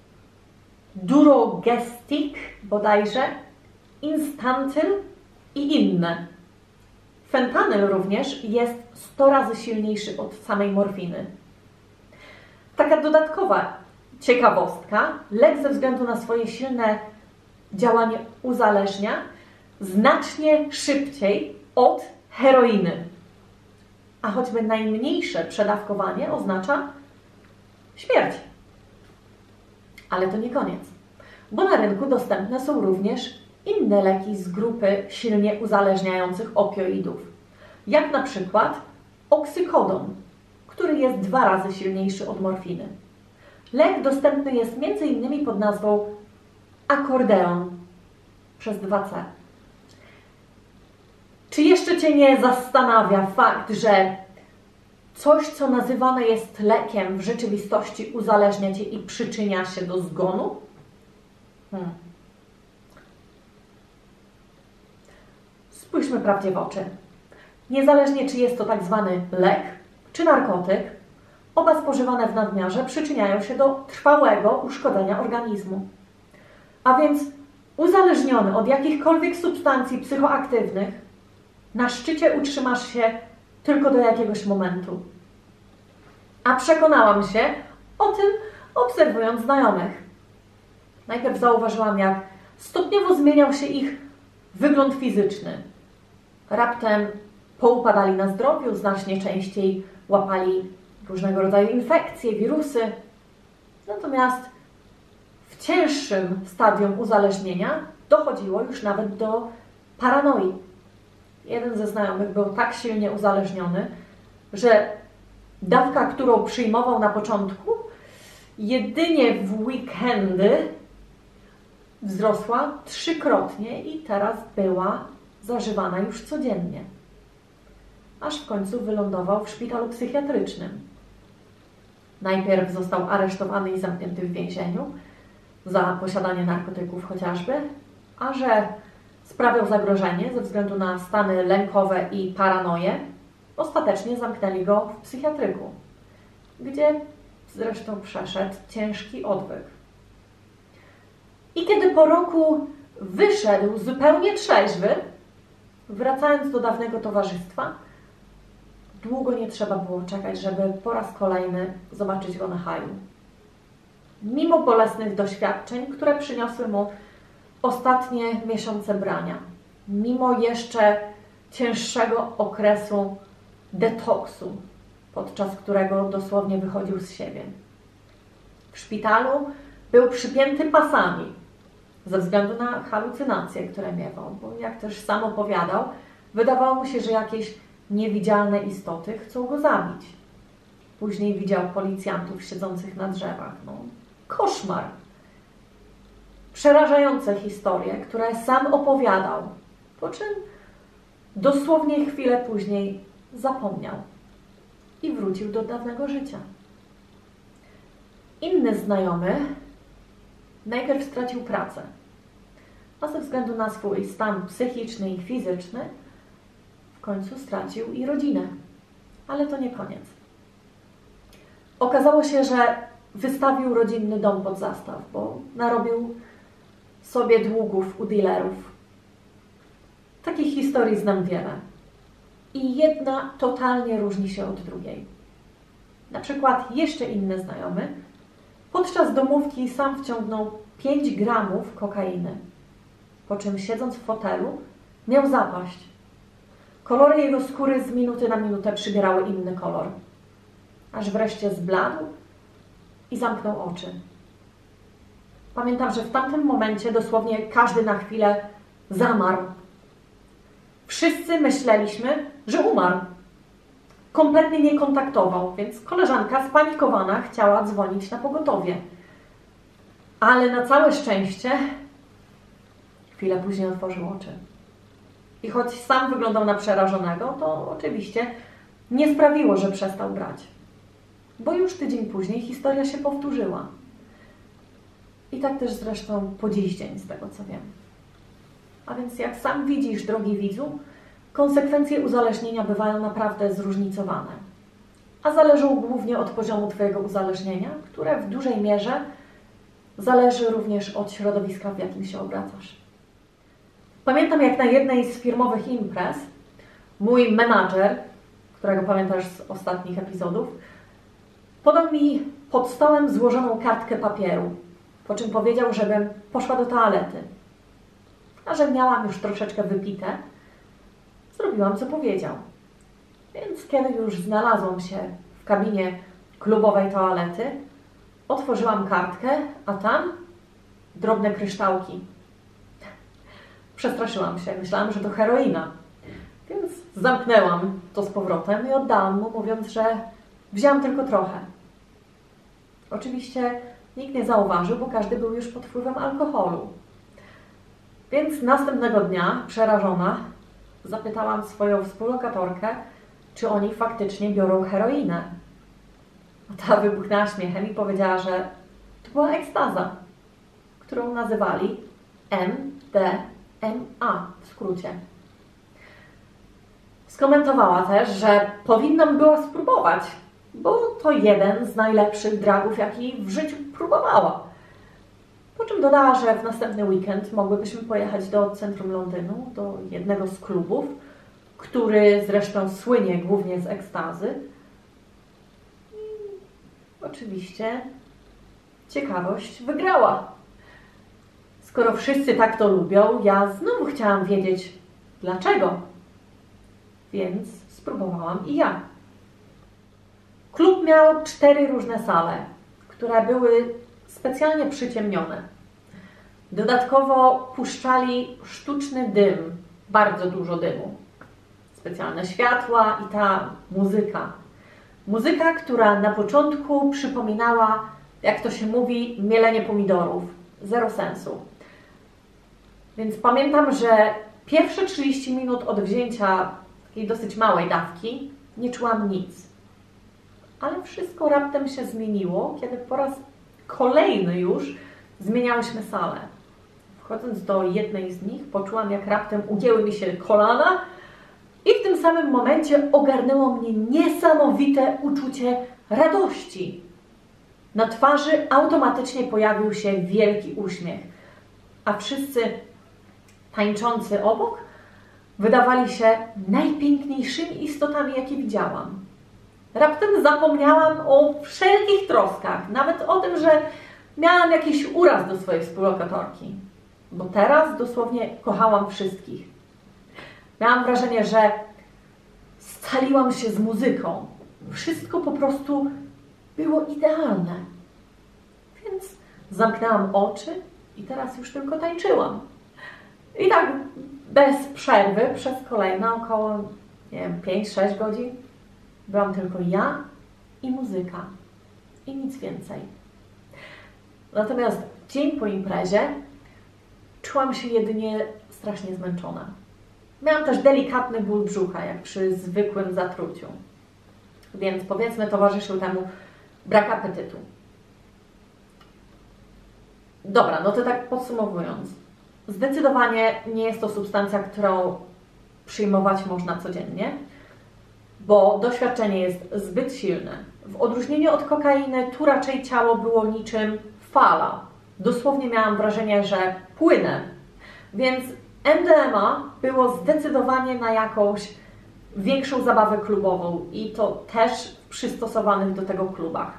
Durogestic bodajże, Instantyl i inne. Fentanyl również jest sto razy silniejszy od samej morfiny. Taka dodatkowa ciekawostka, lek ze względu na swoje silne działanie uzależnia znacznie szybciej od heroiny. A choćby najmniejsze przedawkowanie oznacza śmierć. Ale to nie koniec, bo na rynku dostępne są również inne leki z grupy silnie uzależniających opioidów, jak na przykład oksykodon, który jest dwa razy silniejszy od morfiny. Lek dostępny jest między innymi pod nazwą akordeon przez dwa C. Czy jeszcze Cię nie zastanawia fakt, że coś, co nazywane jest lekiem, w rzeczywistości uzależnia Cię i przyczynia się do zgonu? Hmm. Spójrzmy prawdzie w oczy. Niezależnie, czy jest to tak zwany lek, czy narkotyk, oba spożywane w nadmiarze przyczyniają się do trwałego uszkodzenia organizmu. A więc uzależniony od jakichkolwiek substancji psychoaktywnych, na szczycie utrzymasz się tylko do jakiegoś momentu. A przekonałam się o tym, obserwując znajomych. Najpierw zauważyłam, jak stopniowo zmieniał się ich wygląd fizyczny. Raptem poupadali na zdrowiu, znacznie częściej łapali różnego rodzaju infekcje, wirusy. Natomiast w cięższym stadium uzależnienia dochodziło już nawet do paranoi. Jeden ze znajomych był tak silnie uzależniony, że dawka, którą przyjmował na początku, jedynie w weekendy wzrosła trzykrotnie i teraz była zażywana już codziennie. Aż w końcu wylądował w szpitalu psychiatrycznym. Najpierw został aresztowany i zamknięty w więzieniu, za posiadanie narkotyków chociażby, a że sprawiał zagrożenie ze względu na stany lękowe i paranoję, ostatecznie zamknęli go w psychiatryku, gdzie zresztą przeszedł ciężki odwyk. I kiedy po roku wyszedł zupełnie trzeźwy, wracając do dawnego towarzystwa, długo nie trzeba było czekać, żeby po raz kolejny zobaczyć go na haju. Mimo bolesnych doświadczeń, które przyniosły mu ostatnie miesiące brania, mimo jeszcze cięższego okresu detoksu, podczas którego dosłownie wychodził z siebie. W szpitalu był przypięty pasami ze względu na halucynacje, które miewał, bo jak też sam opowiadał, wydawało mu się, że jakieś niewidzialne istoty chcą go zabić. Później widział policjantów siedzących na drzewach. No, koszmar! Przerażające historie, które sam opowiadał, po czym dosłownie chwilę później zapomniał i wrócił do dawnego życia. Inny znajomy najpierw stracił pracę, a ze względu na swój stan psychiczny i fizyczny w końcu stracił i rodzinę. Ale to nie koniec. Okazało się, że wystawił rodzinny dom pod zastaw, bo narobił sobie długów u dealerów. Takich historii znam wiele. I jedna totalnie różni się od drugiej. Na przykład jeszcze inny znajomy podczas domówki sam wciągnął pięć gramów kokainy, po czym siedząc w fotelu miał zapaść. Kolory jego skóry z minuty na minutę przybierały inny kolor, aż wreszcie zbladł i zamknął oczy. Pamiętam, że w tamtym momencie dosłownie każdy na chwilę zamarł. Wszyscy myśleliśmy, że umarł. Kompletnie nie kontaktował, więc koleżanka spanikowana chciała dzwonić na pogotowie. Ale na całe szczęście chwilę później otworzył oczy. I choć sam wyglądał na przerażonego, to oczywiście nie sprawiło, że przestał brać. Bo już tydzień później historia się powtórzyła. I tak też zresztą po dziś dzień, z tego co wiem. A więc jak sam widzisz, drogi widzu, konsekwencje uzależnienia bywają naprawdę zróżnicowane. A zależą głównie od poziomu Twojego uzależnienia, które w dużej mierze zależy również od środowiska, w jakim się obracasz. Pamiętam, jak na jednej z firmowych imprez mój menadżer, którego pamiętasz z ostatnich epizodów, podał mi pod stołem złożoną kartkę papieru, po czym powiedział, żebym poszła do toalety. A że miałam już troszeczkę wypite, zrobiłam, co powiedział. Więc kiedy już znalazłam się w kabinie klubowej toalety, otworzyłam kartkę, a tam drobne kryształki. Przestraszyłam się, myślałam, że to heroina. Więc zamknęłam to z powrotem i oddałam mu, mówiąc, że wzięłam tylko trochę. Oczywiście nikt nie zauważył, bo każdy był już pod wpływem alkoholu. Więc następnego dnia, przerażona, zapytałam swoją współlokatorkę, czy oni faktycznie biorą heroinę. A ta wybuchnęła śmiechem i powiedziała, że to była ekstaza, którą nazywali M D M A w skrócie. Skomentowała też, że powinnam była spróbować, bo to jeden z najlepszych dragów, jaki w życiu próbowała. Po czym dodała, że w następny weekend mogłybyśmy pojechać do centrum Londynu, do jednego z klubów, który zresztą słynie głównie z ekstazy. I oczywiście ciekawość wygrała. Skoro wszyscy tak to lubią, ja znowu chciałam wiedzieć dlaczego. Więc spróbowałam i ja. Klub miał cztery różne sale, które były specjalnie przyciemnione. Dodatkowo puszczali sztuczny dym, bardzo dużo dymu. Specjalne światła i ta muzyka. Muzyka, która na początku przypominała, jak to się mówi, mielenie pomidorów. Zero sensu. Więc pamiętam, że pierwsze trzydzieści minut od wzięcia takiej dosyć małej dawki nie czułam nic. Ale wszystko raptem się zmieniło, kiedy po raz kolejny już zmieniałyśmy salę. Wchodząc do jednej z nich, poczułam, jak raptem ugięły mi się kolana i w tym samym momencie ogarnęło mnie niesamowite uczucie radości. Na twarzy automatycznie pojawił się wielki uśmiech, a wszyscy tańczący obok wydawali się najpiękniejszymi istotami, jakie widziałam. Raptem zapomniałam o wszelkich troskach, nawet o tym, że miałam jakiś uraz do swojej współlokatorki, bo teraz dosłownie kochałam wszystkich. Miałam wrażenie, że scaliłam się z muzyką. Wszystko po prostu było idealne. Więc zamknęłam oczy i teraz już tylko tańczyłam. I tak bez przerwy przez kolejne około, nie wiem, pięć sześć godzin byłam tylko ja i muzyka. I nic więcej. Natomiast dzień po imprezie czułam się jedynie strasznie zmęczona. Miałam też delikatny ból brzucha, jak przy zwykłym zatruciu. Więc powiedzmy towarzyszył temu brak apetytu. Dobra, no to tak podsumowując. Zdecydowanie nie jest to substancja, którą przyjmować można codziennie, bo doświadczenie jest zbyt silne. W odróżnieniu od kokainy, tu raczej ciało było niczym fala. Dosłownie miałam wrażenie, że płynę. Więc M D M A było zdecydowanie na jakąś większą zabawę klubową i to też w przystosowanych do tego klubach.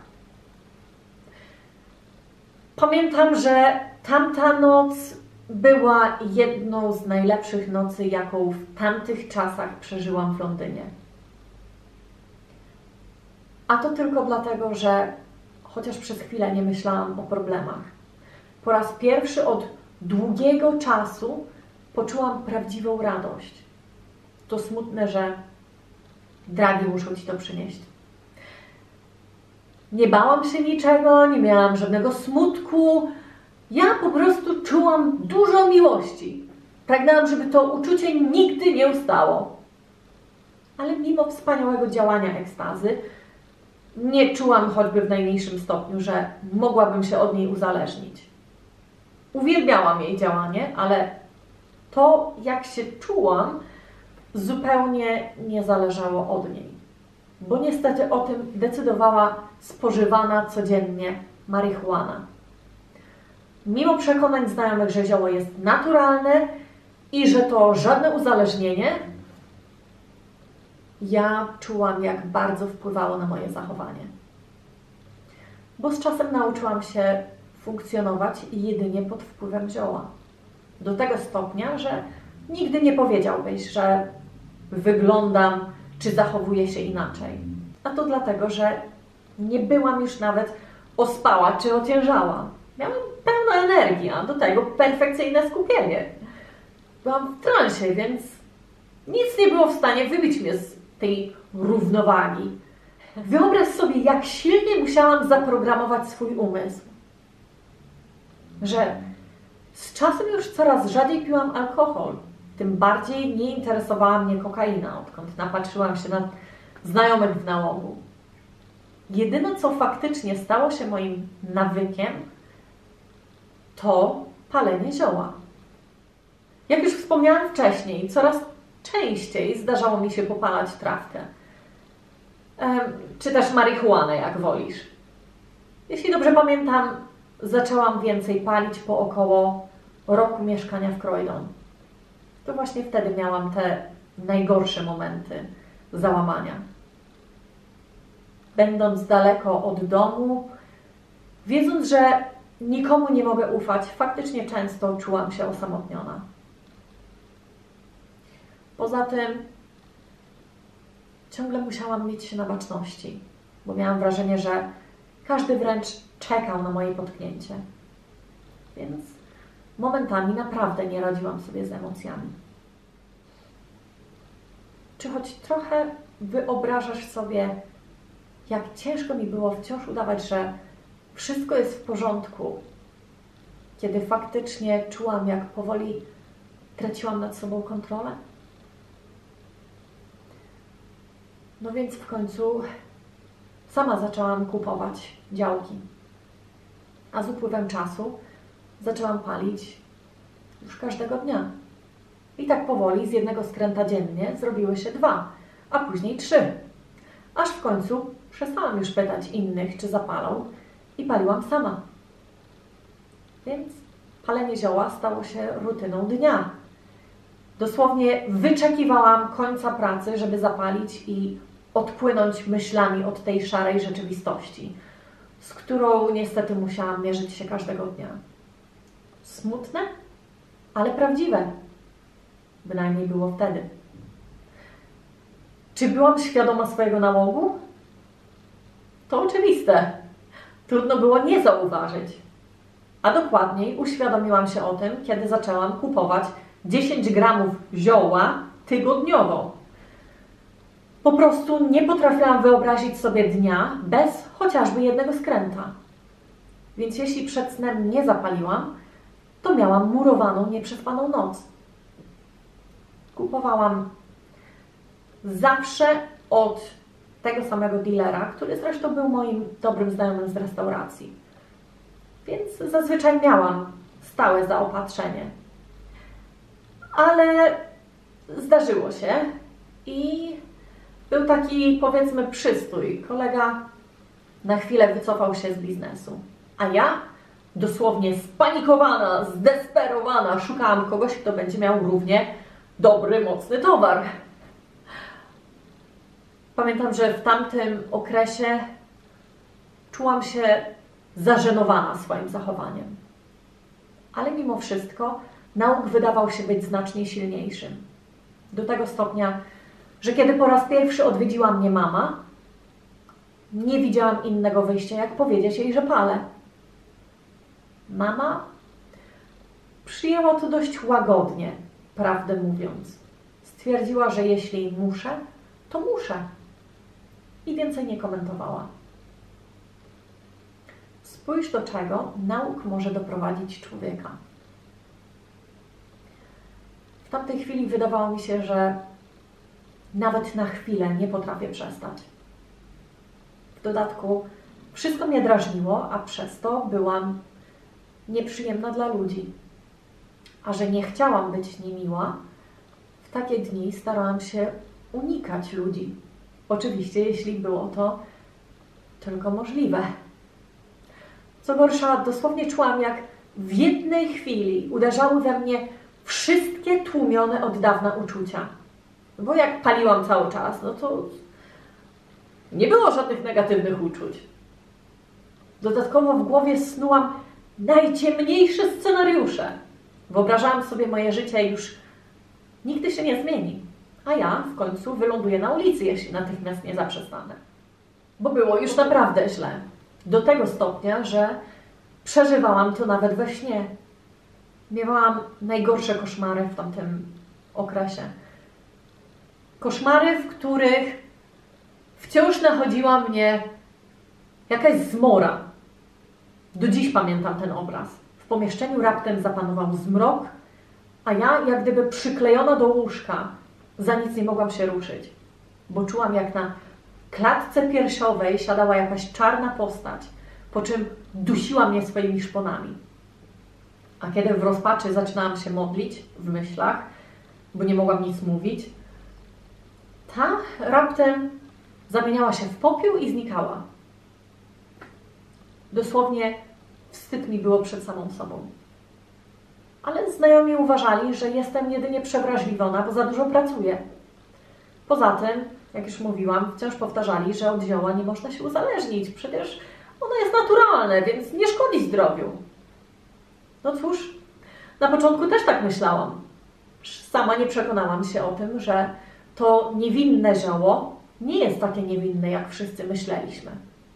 Pamiętam, że tamta noc była jedną z najlepszych nocy, jaką w tamtych czasach przeżyłam w Londynie. A to tylko dlatego, że chociaż przez chwilę nie myślałam o problemach. Po raz pierwszy od długiego czasu poczułam prawdziwą radość. To smutne, że dragi muszą Ci to przynieść. Nie bałam się niczego, nie miałam żadnego smutku. Ja po prostu czułam dużo miłości. Pragnęłam, żeby to uczucie nigdy nie ustało. Ale mimo wspaniałego działania ekstazy, nie czułam choćby w najmniejszym stopniu, że mogłabym się od niej uzależnić. Uwielbiałam jej działanie, ale to, jak się czułam, zupełnie nie zależało od niej. Bo niestety o tym decydowała spożywana codziennie marihuana. Mimo przekonań znajomych, że zioło jest naturalne i że to żadne uzależnienie, ja czułam, jak bardzo wpływało na moje zachowanie. Bo z czasem nauczyłam się funkcjonować jedynie pod wpływem zioła. Do tego stopnia, że nigdy nie powiedziałbyś, że wyglądam czy zachowuję się inaczej. A to dlatego, że nie byłam już nawet ospała czy ociężała. Miałam pełno energii, a do tego perfekcyjne skupienie. Byłam w transie, więc nic nie było w stanie wybić mnie z tej równowagi. Wyobraź sobie, jak silnie musiałam zaprogramować swój umysł. Że z czasem już coraz rzadziej piłam alkohol. Tym bardziej nie interesowała mnie kokaina, odkąd napatrzyłam się na znajomych w nałogu. Jedyne, co faktycznie stało się moim nawykiem, to palenie zioła. Jak już wspomniałam wcześniej, coraz częściej zdarzało mi się popalać trawkę. Ehm, czy też marihuanę, jak wolisz. Jeśli dobrze pamiętam, zaczęłam więcej palić po około roku mieszkania w Croydon. To właśnie wtedy miałam te najgorsze momenty załamania. Będąc daleko od domu, wiedząc, że nikomu nie mogę ufać, faktycznie często czułam się osamotniona. Poza tym ciągle musiałam mieć się na baczności, bo miałam wrażenie, że każdy wręcz czekał na moje potknięcie. Więc momentami naprawdę nie radziłam sobie z emocjami. Czy choć trochę wyobrażasz sobie, jak ciężko mi było wciąż udawać, że wszystko jest w porządku, kiedy faktycznie czułam, jak powoli traciłam nad sobą kontrolę? No więc w końcu sama zaczęłam kupować działki. A z upływem czasu zaczęłam palić już każdego dnia. I tak powoli z jednego skręta dziennie zrobiły się dwa, a później trzy. Aż w końcu przestałam już pytać innych, czy zapalą i paliłam sama. Więc palenie zioła stało się rutyną dnia. Dosłownie wyczekiwałam końca pracy, żeby zapalić i odpłynąć myślami od tej szarej rzeczywistości, z którą niestety musiałam mierzyć się każdego dnia. Smutne, ale prawdziwe. Bynajmniej było wtedy. Czy byłam świadoma swojego nałogu? To oczywiste. Trudno było nie zauważyć. A dokładniej uświadomiłam się o tym, kiedy zaczęłam kupować dziesięć gramów zioła tygodniowo. Po prostu nie potrafiłam wyobrazić sobie dnia bez chociażby jednego skręta. Więc jeśli przed snem nie zapaliłam, to miałam murowaną, nieprzespaną noc. Kupowałam zawsze od tego samego dealera, który zresztą był moim dobrym znajomym z restauracji. Więc zazwyczaj miałam stałe zaopatrzenie. Ale zdarzyło się i był taki, powiedzmy, przystój. Kolega na chwilę wycofał się z biznesu, a ja, dosłownie spanikowana, zdesperowana, szukałam kogoś, kto będzie miał równie dobry, mocny towar. Pamiętam, że w tamtym okresie czułam się zażenowana swoim zachowaniem. Ale mimo wszystko nauk wydawał się być znacznie silniejszym. Do tego stopnia, że kiedy po raz pierwszy odwiedziła mnie mama, nie widziałam innego wyjścia, jak powiedzieć jej, że palę. Mama przyjęła to dość łagodnie, prawdę mówiąc. Stwierdziła, że jeśli muszę, to muszę. I więcej nie komentowała. Spójrz, do czego nauk może doprowadzić człowieka. W tamtej chwili wydawało mi się, że nawet na chwilę nie potrafię przestać. W dodatku wszystko mnie drażniło, a przez to byłam nieprzyjemna dla ludzi. A że nie chciałam być niemiła, w takie dni starałam się unikać ludzi. Oczywiście, jeśli było to tylko możliwe. Co gorsza, dosłownie czułam, jak w jednej chwili uderzały we mnie wszystkie tłumione od dawna uczucia. Bo jak paliłam cały czas, no to nie było żadnych negatywnych uczuć. Dodatkowo w głowie snułam najciemniejsze scenariusze. Wyobrażałam sobie moje życie i już nigdy się nie zmieni. A ja w końcu wyląduję na ulicy, jeśli natychmiast nie zaprzestanę. Bo było już naprawdę źle. Do tego stopnia, że przeżywałam to nawet we śnie. Miewałam najgorsze koszmary w tamtym okresie. Koszmary, w których wciąż nachodziła mnie jakaś zmora. Do dziś pamiętam ten obraz. W pomieszczeniu raptem zapanował zmrok, a ja, jak gdyby przyklejona do łóżka, za nic nie mogłam się ruszyć, bo czułam, jak na klatce piersiowej siadała jakaś czarna postać, po czym dusiła mnie swoimi szponami. A kiedy w rozpaczy zaczynałam się modlić w myślach, bo nie mogłam nic mówić, ta raptem zamieniała się w popiół i znikała. Dosłownie wstyd mi było przed samą sobą. Ale znajomi uważali, że jestem jedynie przewrażliwiona, bo za dużo pracuję. Poza tym, jak już mówiłam, wciąż powtarzali, że od zioła nie można się uzależnić. Przecież ono jest naturalne, więc nie szkodzi zdrowiu. No cóż, na początku też tak myślałam. Sama nie przekonałam się o tym, że to niewinne zioło nie jest takie niewinne, jak wszyscy myśleliśmy.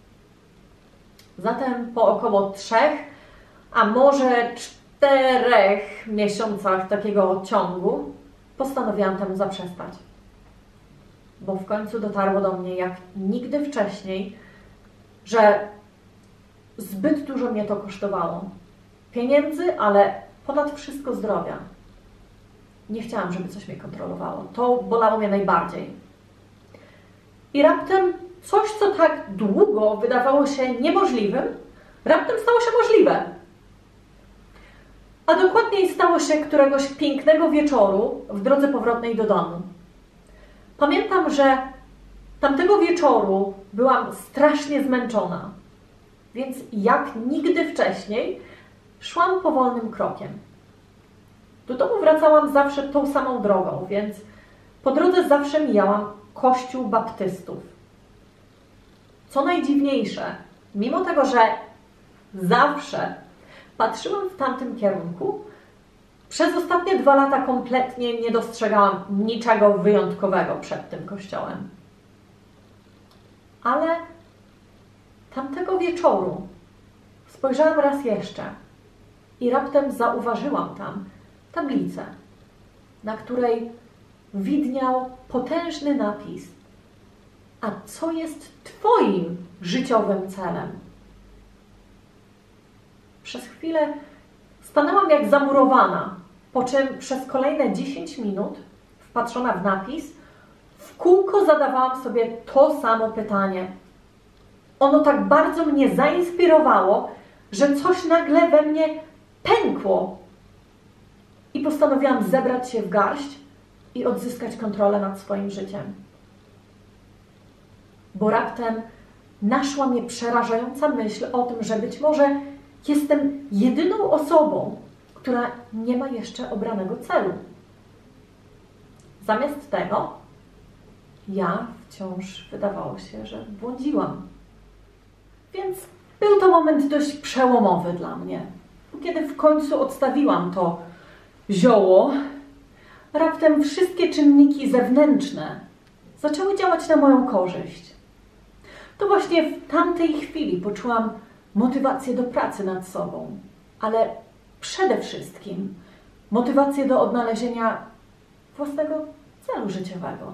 Zatem po około trzech, a może czterech miesiącach takiego ciągu postanowiłam temu zaprzestać. Bo w końcu dotarło do mnie jak nigdy wcześniej, że zbyt dużo mnie to kosztowało. Pieniędzy, ale ponad wszystko zdrowia. Nie chciałam, żeby coś mnie kontrolowało. To bolało mnie najbardziej. I raptem coś, co tak długo wydawało się niemożliwym, raptem stało się możliwe. A dokładniej stało się któregoś pięknego wieczoru w drodze powrotnej do domu. Pamiętam, że tamtego wieczoru byłam strasznie zmęczona, więc jak nigdy wcześniej szłam powolnym krokiem. Do domu wracałam zawsze tą samą drogą, więc po drodze zawsze mijałam kościół baptystów. Co najdziwniejsze, mimo tego, że zawsze patrzyłam w tamtym kierunku, przez ostatnie dwa lata kompletnie nie dostrzegałam niczego wyjątkowego przed tym kościołem. Ale tamtego wieczoru spojrzałam raz jeszcze i raptem zauważyłam tam tablicę, na której widniał potężny napis: a co jest Twoim życiowym celem? Przez chwilę stanęłam jak zamurowana, po czym przez kolejne dziesięć minut, wpatrzona w napis, w kółko zadawałam sobie to samo pytanie. Ono tak bardzo mnie zainspirowało, że coś nagle we mnie pękło i postanowiłam zebrać się w garść i odzyskać kontrolę nad swoim życiem. Bo raptem naszła mnie przerażająca myśl o tym, że być może jestem jedyną osobą, która nie ma jeszcze obranego celu. Zamiast tego ja wciąż wydawało się, że błądziłam. Więc był to moment dość przełomowy dla mnie. Kiedy w końcu odstawiłam to zioło, raptem wszystkie czynniki zewnętrzne zaczęły działać na moją korzyść. To właśnie w tamtej chwili poczułam motywację do pracy nad sobą, ale przede wszystkim motywację do odnalezienia własnego celu życiowego.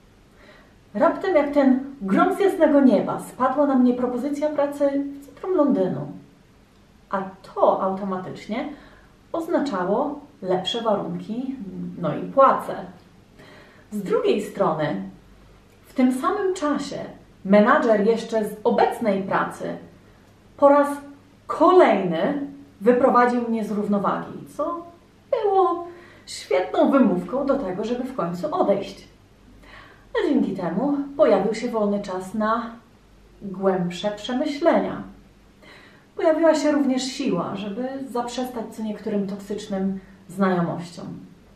Raptem jak ten grom z jasnego nieba spadła na mnie propozycja pracy w centrum Londynu, a to automatycznie oznaczało lepsze warunki, no i płace. Z drugiej strony, w tym samym czasie menadżer jeszcze z obecnej pracy po raz kolejny wyprowadził mnie z równowagi, co było świetną wymówką do tego, żeby w końcu odejść. A dzięki temu pojawił się wolny czas na głębsze przemyślenia. Pojawiła się również siła, żeby zaprzestać co niektórym toksycznym znajomościom.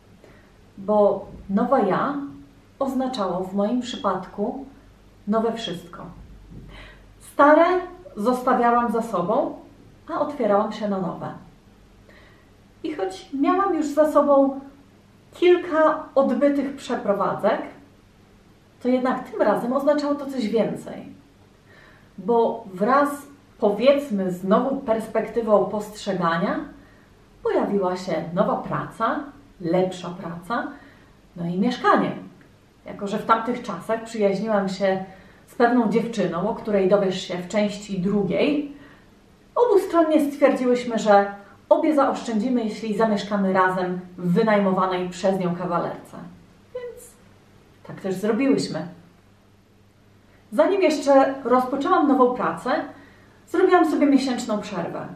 Bo nowa ja oznaczało w moim przypadku nowe wszystko. Stare zostawiałam za sobą, a otwierałam się na nowe. I choć miałam już za sobą kilka odbytych przeprowadzek, to jednak tym razem oznaczało to coś więcej. Bo wraz, powiedzmy, z nową perspektywą postrzegania pojawiła się nowa praca, lepsza praca, no i mieszkanie. Jako że w tamtych czasach przyjaźniłam się z pewną dziewczyną, o której dowiesz się w części drugiej, obustronnie stwierdziłyśmy, że obie zaoszczędzimy, jeśli zamieszkamy razem w wynajmowanej przez nią kawalerce. Więc tak też zrobiłyśmy. Zanim jeszcze rozpoczęłam nową pracę, zrobiłam sobie miesięczną przerwę.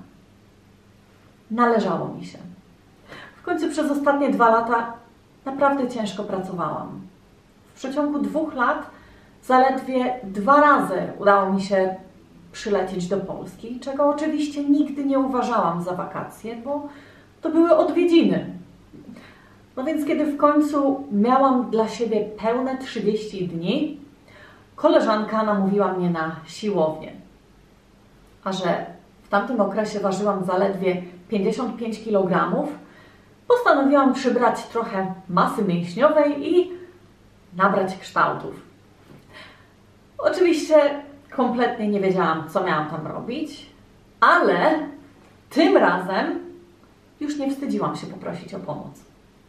Należało mi się. W końcu przez ostatnie dwa lata naprawdę ciężko pracowałam. W przeciągu dwóch lat zaledwie dwa razy udało mi się przylecieć do Polski, czego oczywiście nigdy nie uważałam za wakacje, bo to były odwiedziny. No więc kiedy w końcu miałam dla siebie pełne trzydzieści dni, koleżanka namówiła mnie na siłownię. A że w tamtym okresie ważyłam zaledwie pięćdziesiąt pięć kilogramów, postanowiłam przybrać trochę masy mięśniowej i nabrać kształtów. Oczywiście kompletnie nie wiedziałam, co miałam tam robić, ale tym razem już nie wstydziłam się poprosić o pomoc.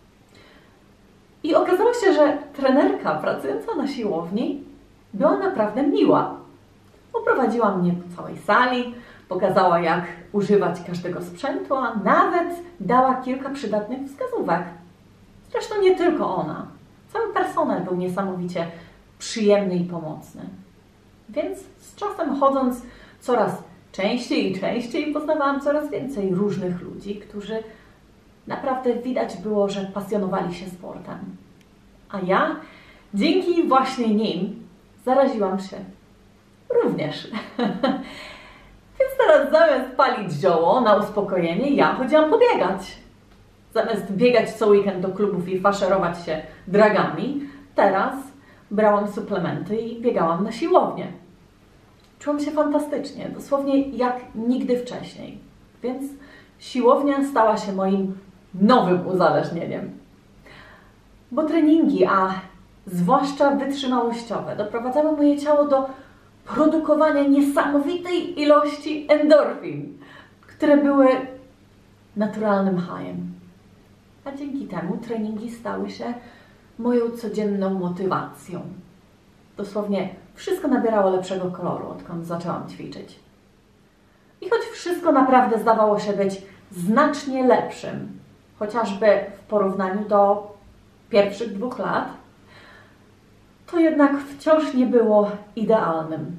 I okazało się, że trenerka pracująca na siłowni była naprawdę miła. Poprowadziła mnie po całej sali, pokazała, jak używać każdego sprzętu, a nawet dała kilka przydatnych wskazówek. Zresztą nie tylko ona. Cały personel był niesamowicie przyjemny i pomocny. Więc z czasem chodząc coraz częściej i częściej poznawałam coraz więcej różnych ludzi, którzy Naprawdę widać było, że pasjonowali się sportem. A ja dzięki właśnie nim zaraziłam się również. Więc teraz zamiast palić zioło na uspokojenie, ja chodziłam pobiegać. Zamiast biegać co weekend do klubów i faszerować się dragami, teraz brałam suplementy i biegałam na siłownię. Czułam się fantastycznie, dosłownie jak nigdy wcześniej. Więc siłownia stała się moim nowym uzależnieniem. Bo treningi, a zwłaszcza wytrzymałościowe, doprowadzały moje ciało do produkowania niesamowitej ilości endorfin, które były naturalnym hajem. A dzięki temu treningi stały się moją codzienną motywacją. Dosłownie wszystko nabierało lepszego koloru, odkąd zaczęłam ćwiczyć. I choć wszystko naprawdę zdawało się być znacznie lepszym, chociażby w porównaniu do pierwszych dwóch lat, to jednak wciąż nie było idealnym.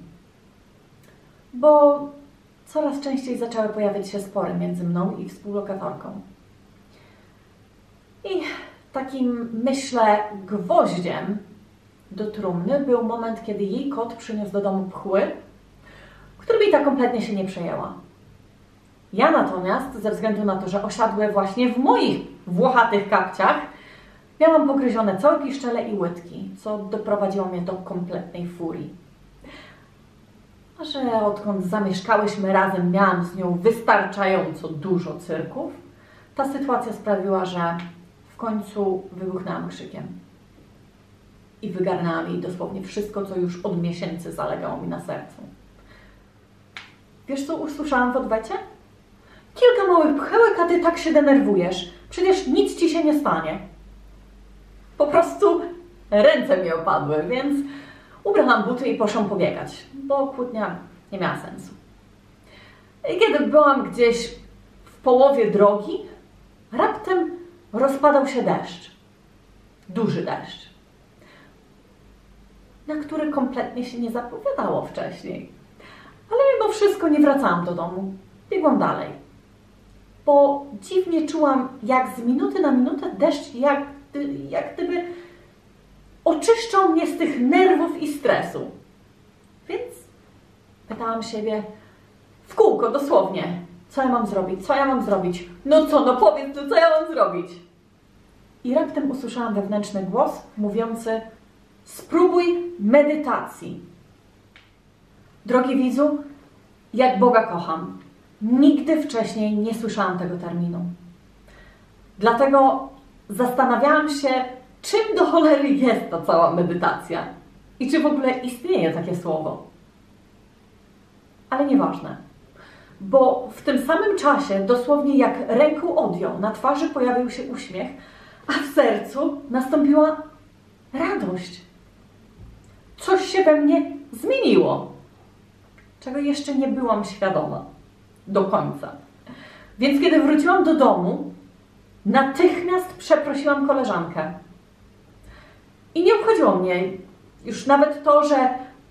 Bo coraz częściej zaczęły pojawiać się spory między mną i współlokatorką. I takim, myślę, gwoździem do trumny był moment, kiedy jej kot przyniósł do domu pchły, którymi ta kompletnie się nie przejęła. Ja natomiast, ze względu na to, że osiadły właśnie w moich włochatych kapciach, miałam pogryzione całe piszczele i łydki, co doprowadziło mnie do kompletnej furii. A że odkąd zamieszkałyśmy razem, miałam z nią wystarczająco dużo cyrków, ta sytuacja sprawiła, że w końcu wybuchnęłam krzykiem. I wygarnęłam jej dosłownie wszystko, co już od miesięcy zalegało mi na sercu. Wiesz, co usłyszałam w odwecie? Kilka małych pchełek, a ty tak się denerwujesz. Przecież nic ci się nie stanie. Po prostu ręce mi opadły, więc ubrałam buty i poszłam pobiegać, bo kłótnia nie miała sensu. I kiedy byłam gdzieś w połowie drogi, raptem rozpadał się deszcz. Duży deszcz, na który kompletnie się nie zapowiadało wcześniej. Ale mimo wszystko nie wracałam do domu. Biegłam dalej. Bo dziwnie czułam, jak z minuty na minutę deszcz jak, jak gdyby oczyszczał mnie z tych nerwów i stresu. Więc pytałam siebie w kółko, dosłownie, co ja mam zrobić, co ja mam zrobić? No co, no powiedz, no co ja mam zrobić? I raptem usłyszałam wewnętrzny głos mówiący: spróbuj medytacji. Drogi widzu, jak Boga kocham, nigdy wcześniej nie słyszałam tego terminu. Dlatego zastanawiałam się, czym do cholery jest ta cała medytacja i czy w ogóle istnieje takie słowo. Ale nieważne, bo w tym samym czasie, dosłownie jak ręką odjął, na twarzy pojawił się uśmiech, a w sercu nastąpiła radość. Coś się we mnie zmieniło, czego jeszcze nie byłam świadoma do końca. Więc kiedy wróciłam do domu, natychmiast przeprosiłam koleżankę. I nie obchodziło mnie już nawet to, że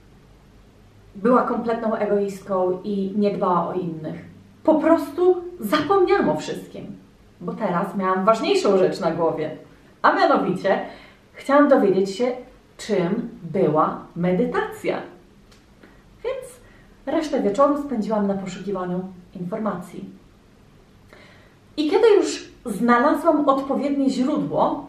była kompletną egoistką i nie dbała o innych. Po prostu zapomniałam o wszystkim, bo teraz miałam ważniejszą rzecz na głowie. A mianowicie chciałam dowiedzieć się, czym była medytacja. Więc resztę wieczoru spędziłam na poszukiwaniu informacji. I kiedy już znalazłam odpowiednie źródło,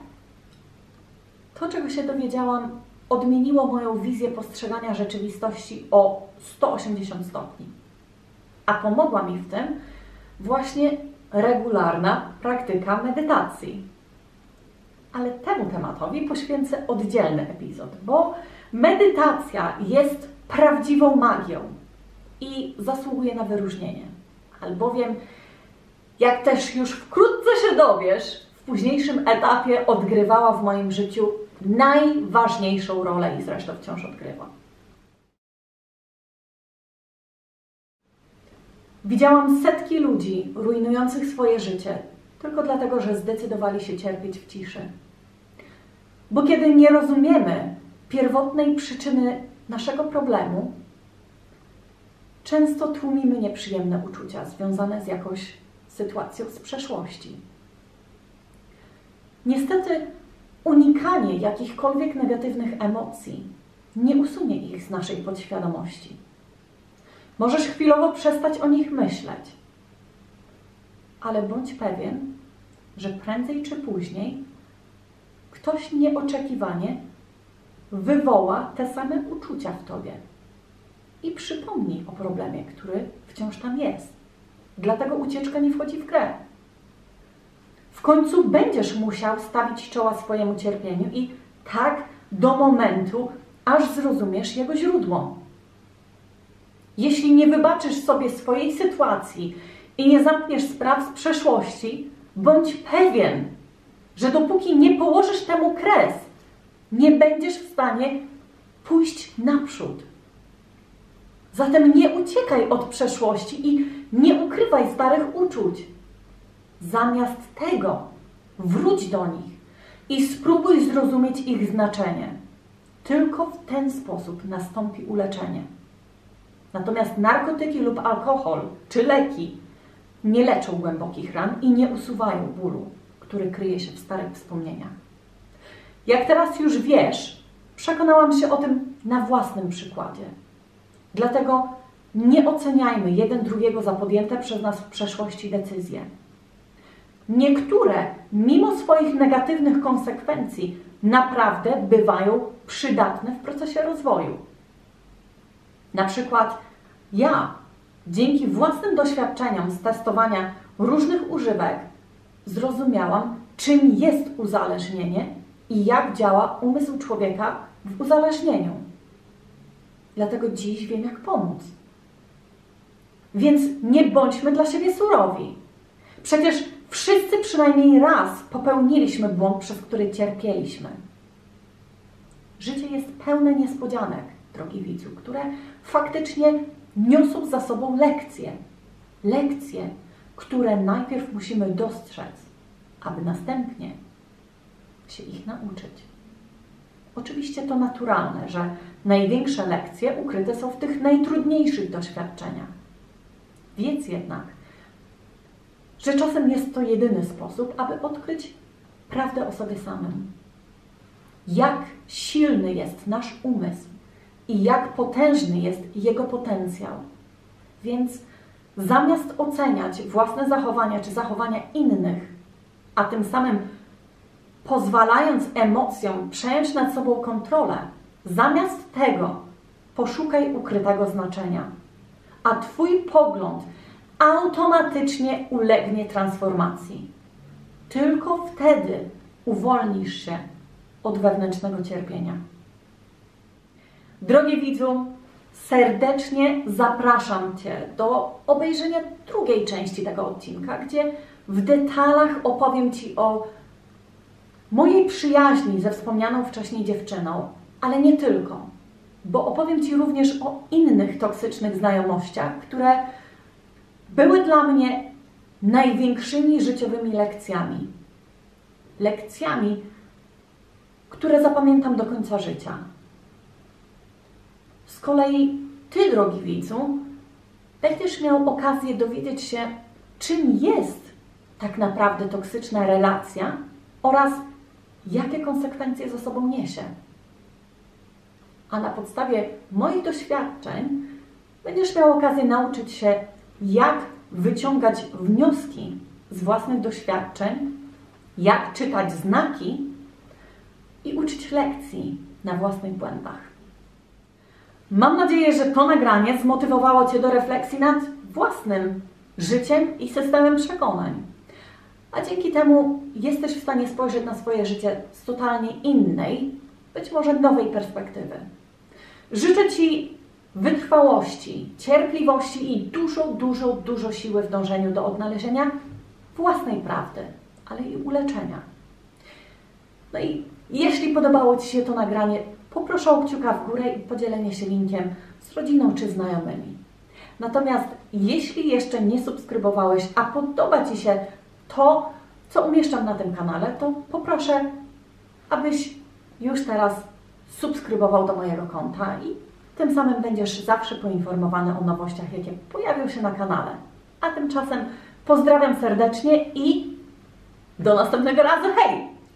to, czego się dowiedziałam, odmieniło moją wizję postrzegania rzeczywistości o sto osiemdziesiąt stopni. A pomogła mi w tym właśnie regularna praktyka medytacji. Ale temu tematowi poświęcę oddzielny epizod, bo medytacja jest prawdziwą magią i zasługuje na wyróżnienie. Albowiem, jak też już wkrótce się dowiesz, w późniejszym etapie odgrywała w moim życiu najważniejszą rolę i zresztą wciąż odgrywa. Widziałam setki ludzi rujnujących swoje życie tylko dlatego, że zdecydowali się cierpieć w ciszy. Bo kiedy nie rozumiemy pierwotnej przyczyny naszego problemu, często tłumimy nieprzyjemne uczucia związane z jakąś sytuacją z przeszłości. Niestety unikanie jakichkolwiek negatywnych emocji nie usunie ich z naszej podświadomości. Możesz chwilowo przestać o nich myśleć, ale bądź pewien, że prędzej czy później ktoś nieoczekiwanie wywoła te same uczucia w tobie i przypomni o problemie, który wciąż tam jest. Dlatego ucieczka nie wchodzi w grę. W końcu będziesz musiał stawić czoła swojemu cierpieniu i tak do momentu, aż zrozumiesz jego źródło. Jeśli nie wybaczysz sobie swojej sytuacji i nie zamkniesz spraw z przeszłości, bądź pewien, że dopóki nie położysz temu kres, nie będziesz w stanie pójść naprzód. Zatem nie uciekaj od przeszłości i nie ukrywaj starych uczuć. Zamiast tego wróć do nich i spróbuj zrozumieć ich znaczenie. Tylko w ten sposób nastąpi uleczenie. Natomiast narkotyki lub alkohol czy leki nie leczą głębokich ran i nie usuwają bólu, który kryje się w starych wspomnieniach. Jak teraz już wiesz, przekonałam się o tym na własnym przykładzie. Dlatego nie oceniajmy jeden drugiego za podjęte przez nas w przeszłości decyzje. Niektóre, mimo swoich negatywnych konsekwencji, naprawdę bywają przydatne w procesie rozwoju. Na przykład ja, dzięki własnym doświadczeniom z testowania różnych używek, zrozumiałam, czym jest uzależnienie i jak działa umysł człowieka w uzależnieniu. Dlatego dziś wiem, jak pomóc. Więc nie bądźmy dla siebie surowi. Przecież wszyscy przynajmniej raz popełniliśmy błąd, przez który cierpieliśmy. Życie jest pełne niespodzianek, drogi widzu, które faktycznie niosą za sobą lekcje. Lekcje, które najpierw musimy dostrzec, aby następnie się ich nauczyć. Oczywiście to naturalne, że największe lekcje ukryte są w tych najtrudniejszych doświadczeniach. Wiedz jednak, że czasem jest to jedyny sposób, aby odkryć prawdę o sobie samym. Jak silny jest nasz umysł i jak potężny jest jego potencjał. Więc zamiast oceniać własne zachowania czy zachowania innych, a tym samym pozwalając emocjom przejąć nad sobą kontrolę, zamiast tego poszukaj ukrytego znaczenia, a Twój pogląd automatycznie ulegnie transformacji. Tylko wtedy uwolnisz się od wewnętrznego cierpienia. Drogi widzu, serdecznie zapraszam Cię do obejrzenia drugiej części tego odcinka, gdzie w detalach opowiem Ci o mojej przyjaźni ze wspomnianą wcześniej dziewczyną, ale nie tylko, bo opowiem Ci również o innych toksycznych znajomościach, które były dla mnie największymi życiowymi lekcjami. Lekcjami, które zapamiętam do końca życia. Z kolei Ty, drogi widzu, będziesz miał okazję dowiedzieć się, czym jest tak naprawdę toksyczna relacja oraz jakie konsekwencje ze sobą niesie. A na podstawie moich doświadczeń będziesz miał okazję nauczyć się, jak wyciągać wnioski z własnych doświadczeń, jak czytać znaki i uczyć lekcji na własnych błędach. Mam nadzieję, że to nagranie zmotywowało Cię do refleksji nad własnym życiem i systemem przekonań. A dzięki temu jesteś w stanie spojrzeć na swoje życie z totalnie innej, być może nowej perspektywy. Życzę Ci wytrwałości, cierpliwości i dużo, dużo, dużo siły w dążeniu do odnalezienia własnej prawdy, ale i uleczenia. No i jeśli podobało Ci się to nagranie, poproszę o kciuka w górę i podzielenie się linkiem z rodziną czy znajomymi. Natomiast jeśli jeszcze nie subskrybowałeś, a podoba Ci się to, co umieszczam na tym kanale, to poproszę, abyś już teraz subskrybował do mojego konta i tym samym będziesz zawsze poinformowany o nowościach, jakie pojawią się na kanale. A tymczasem pozdrawiam serdecznie i do następnego razu. Hej!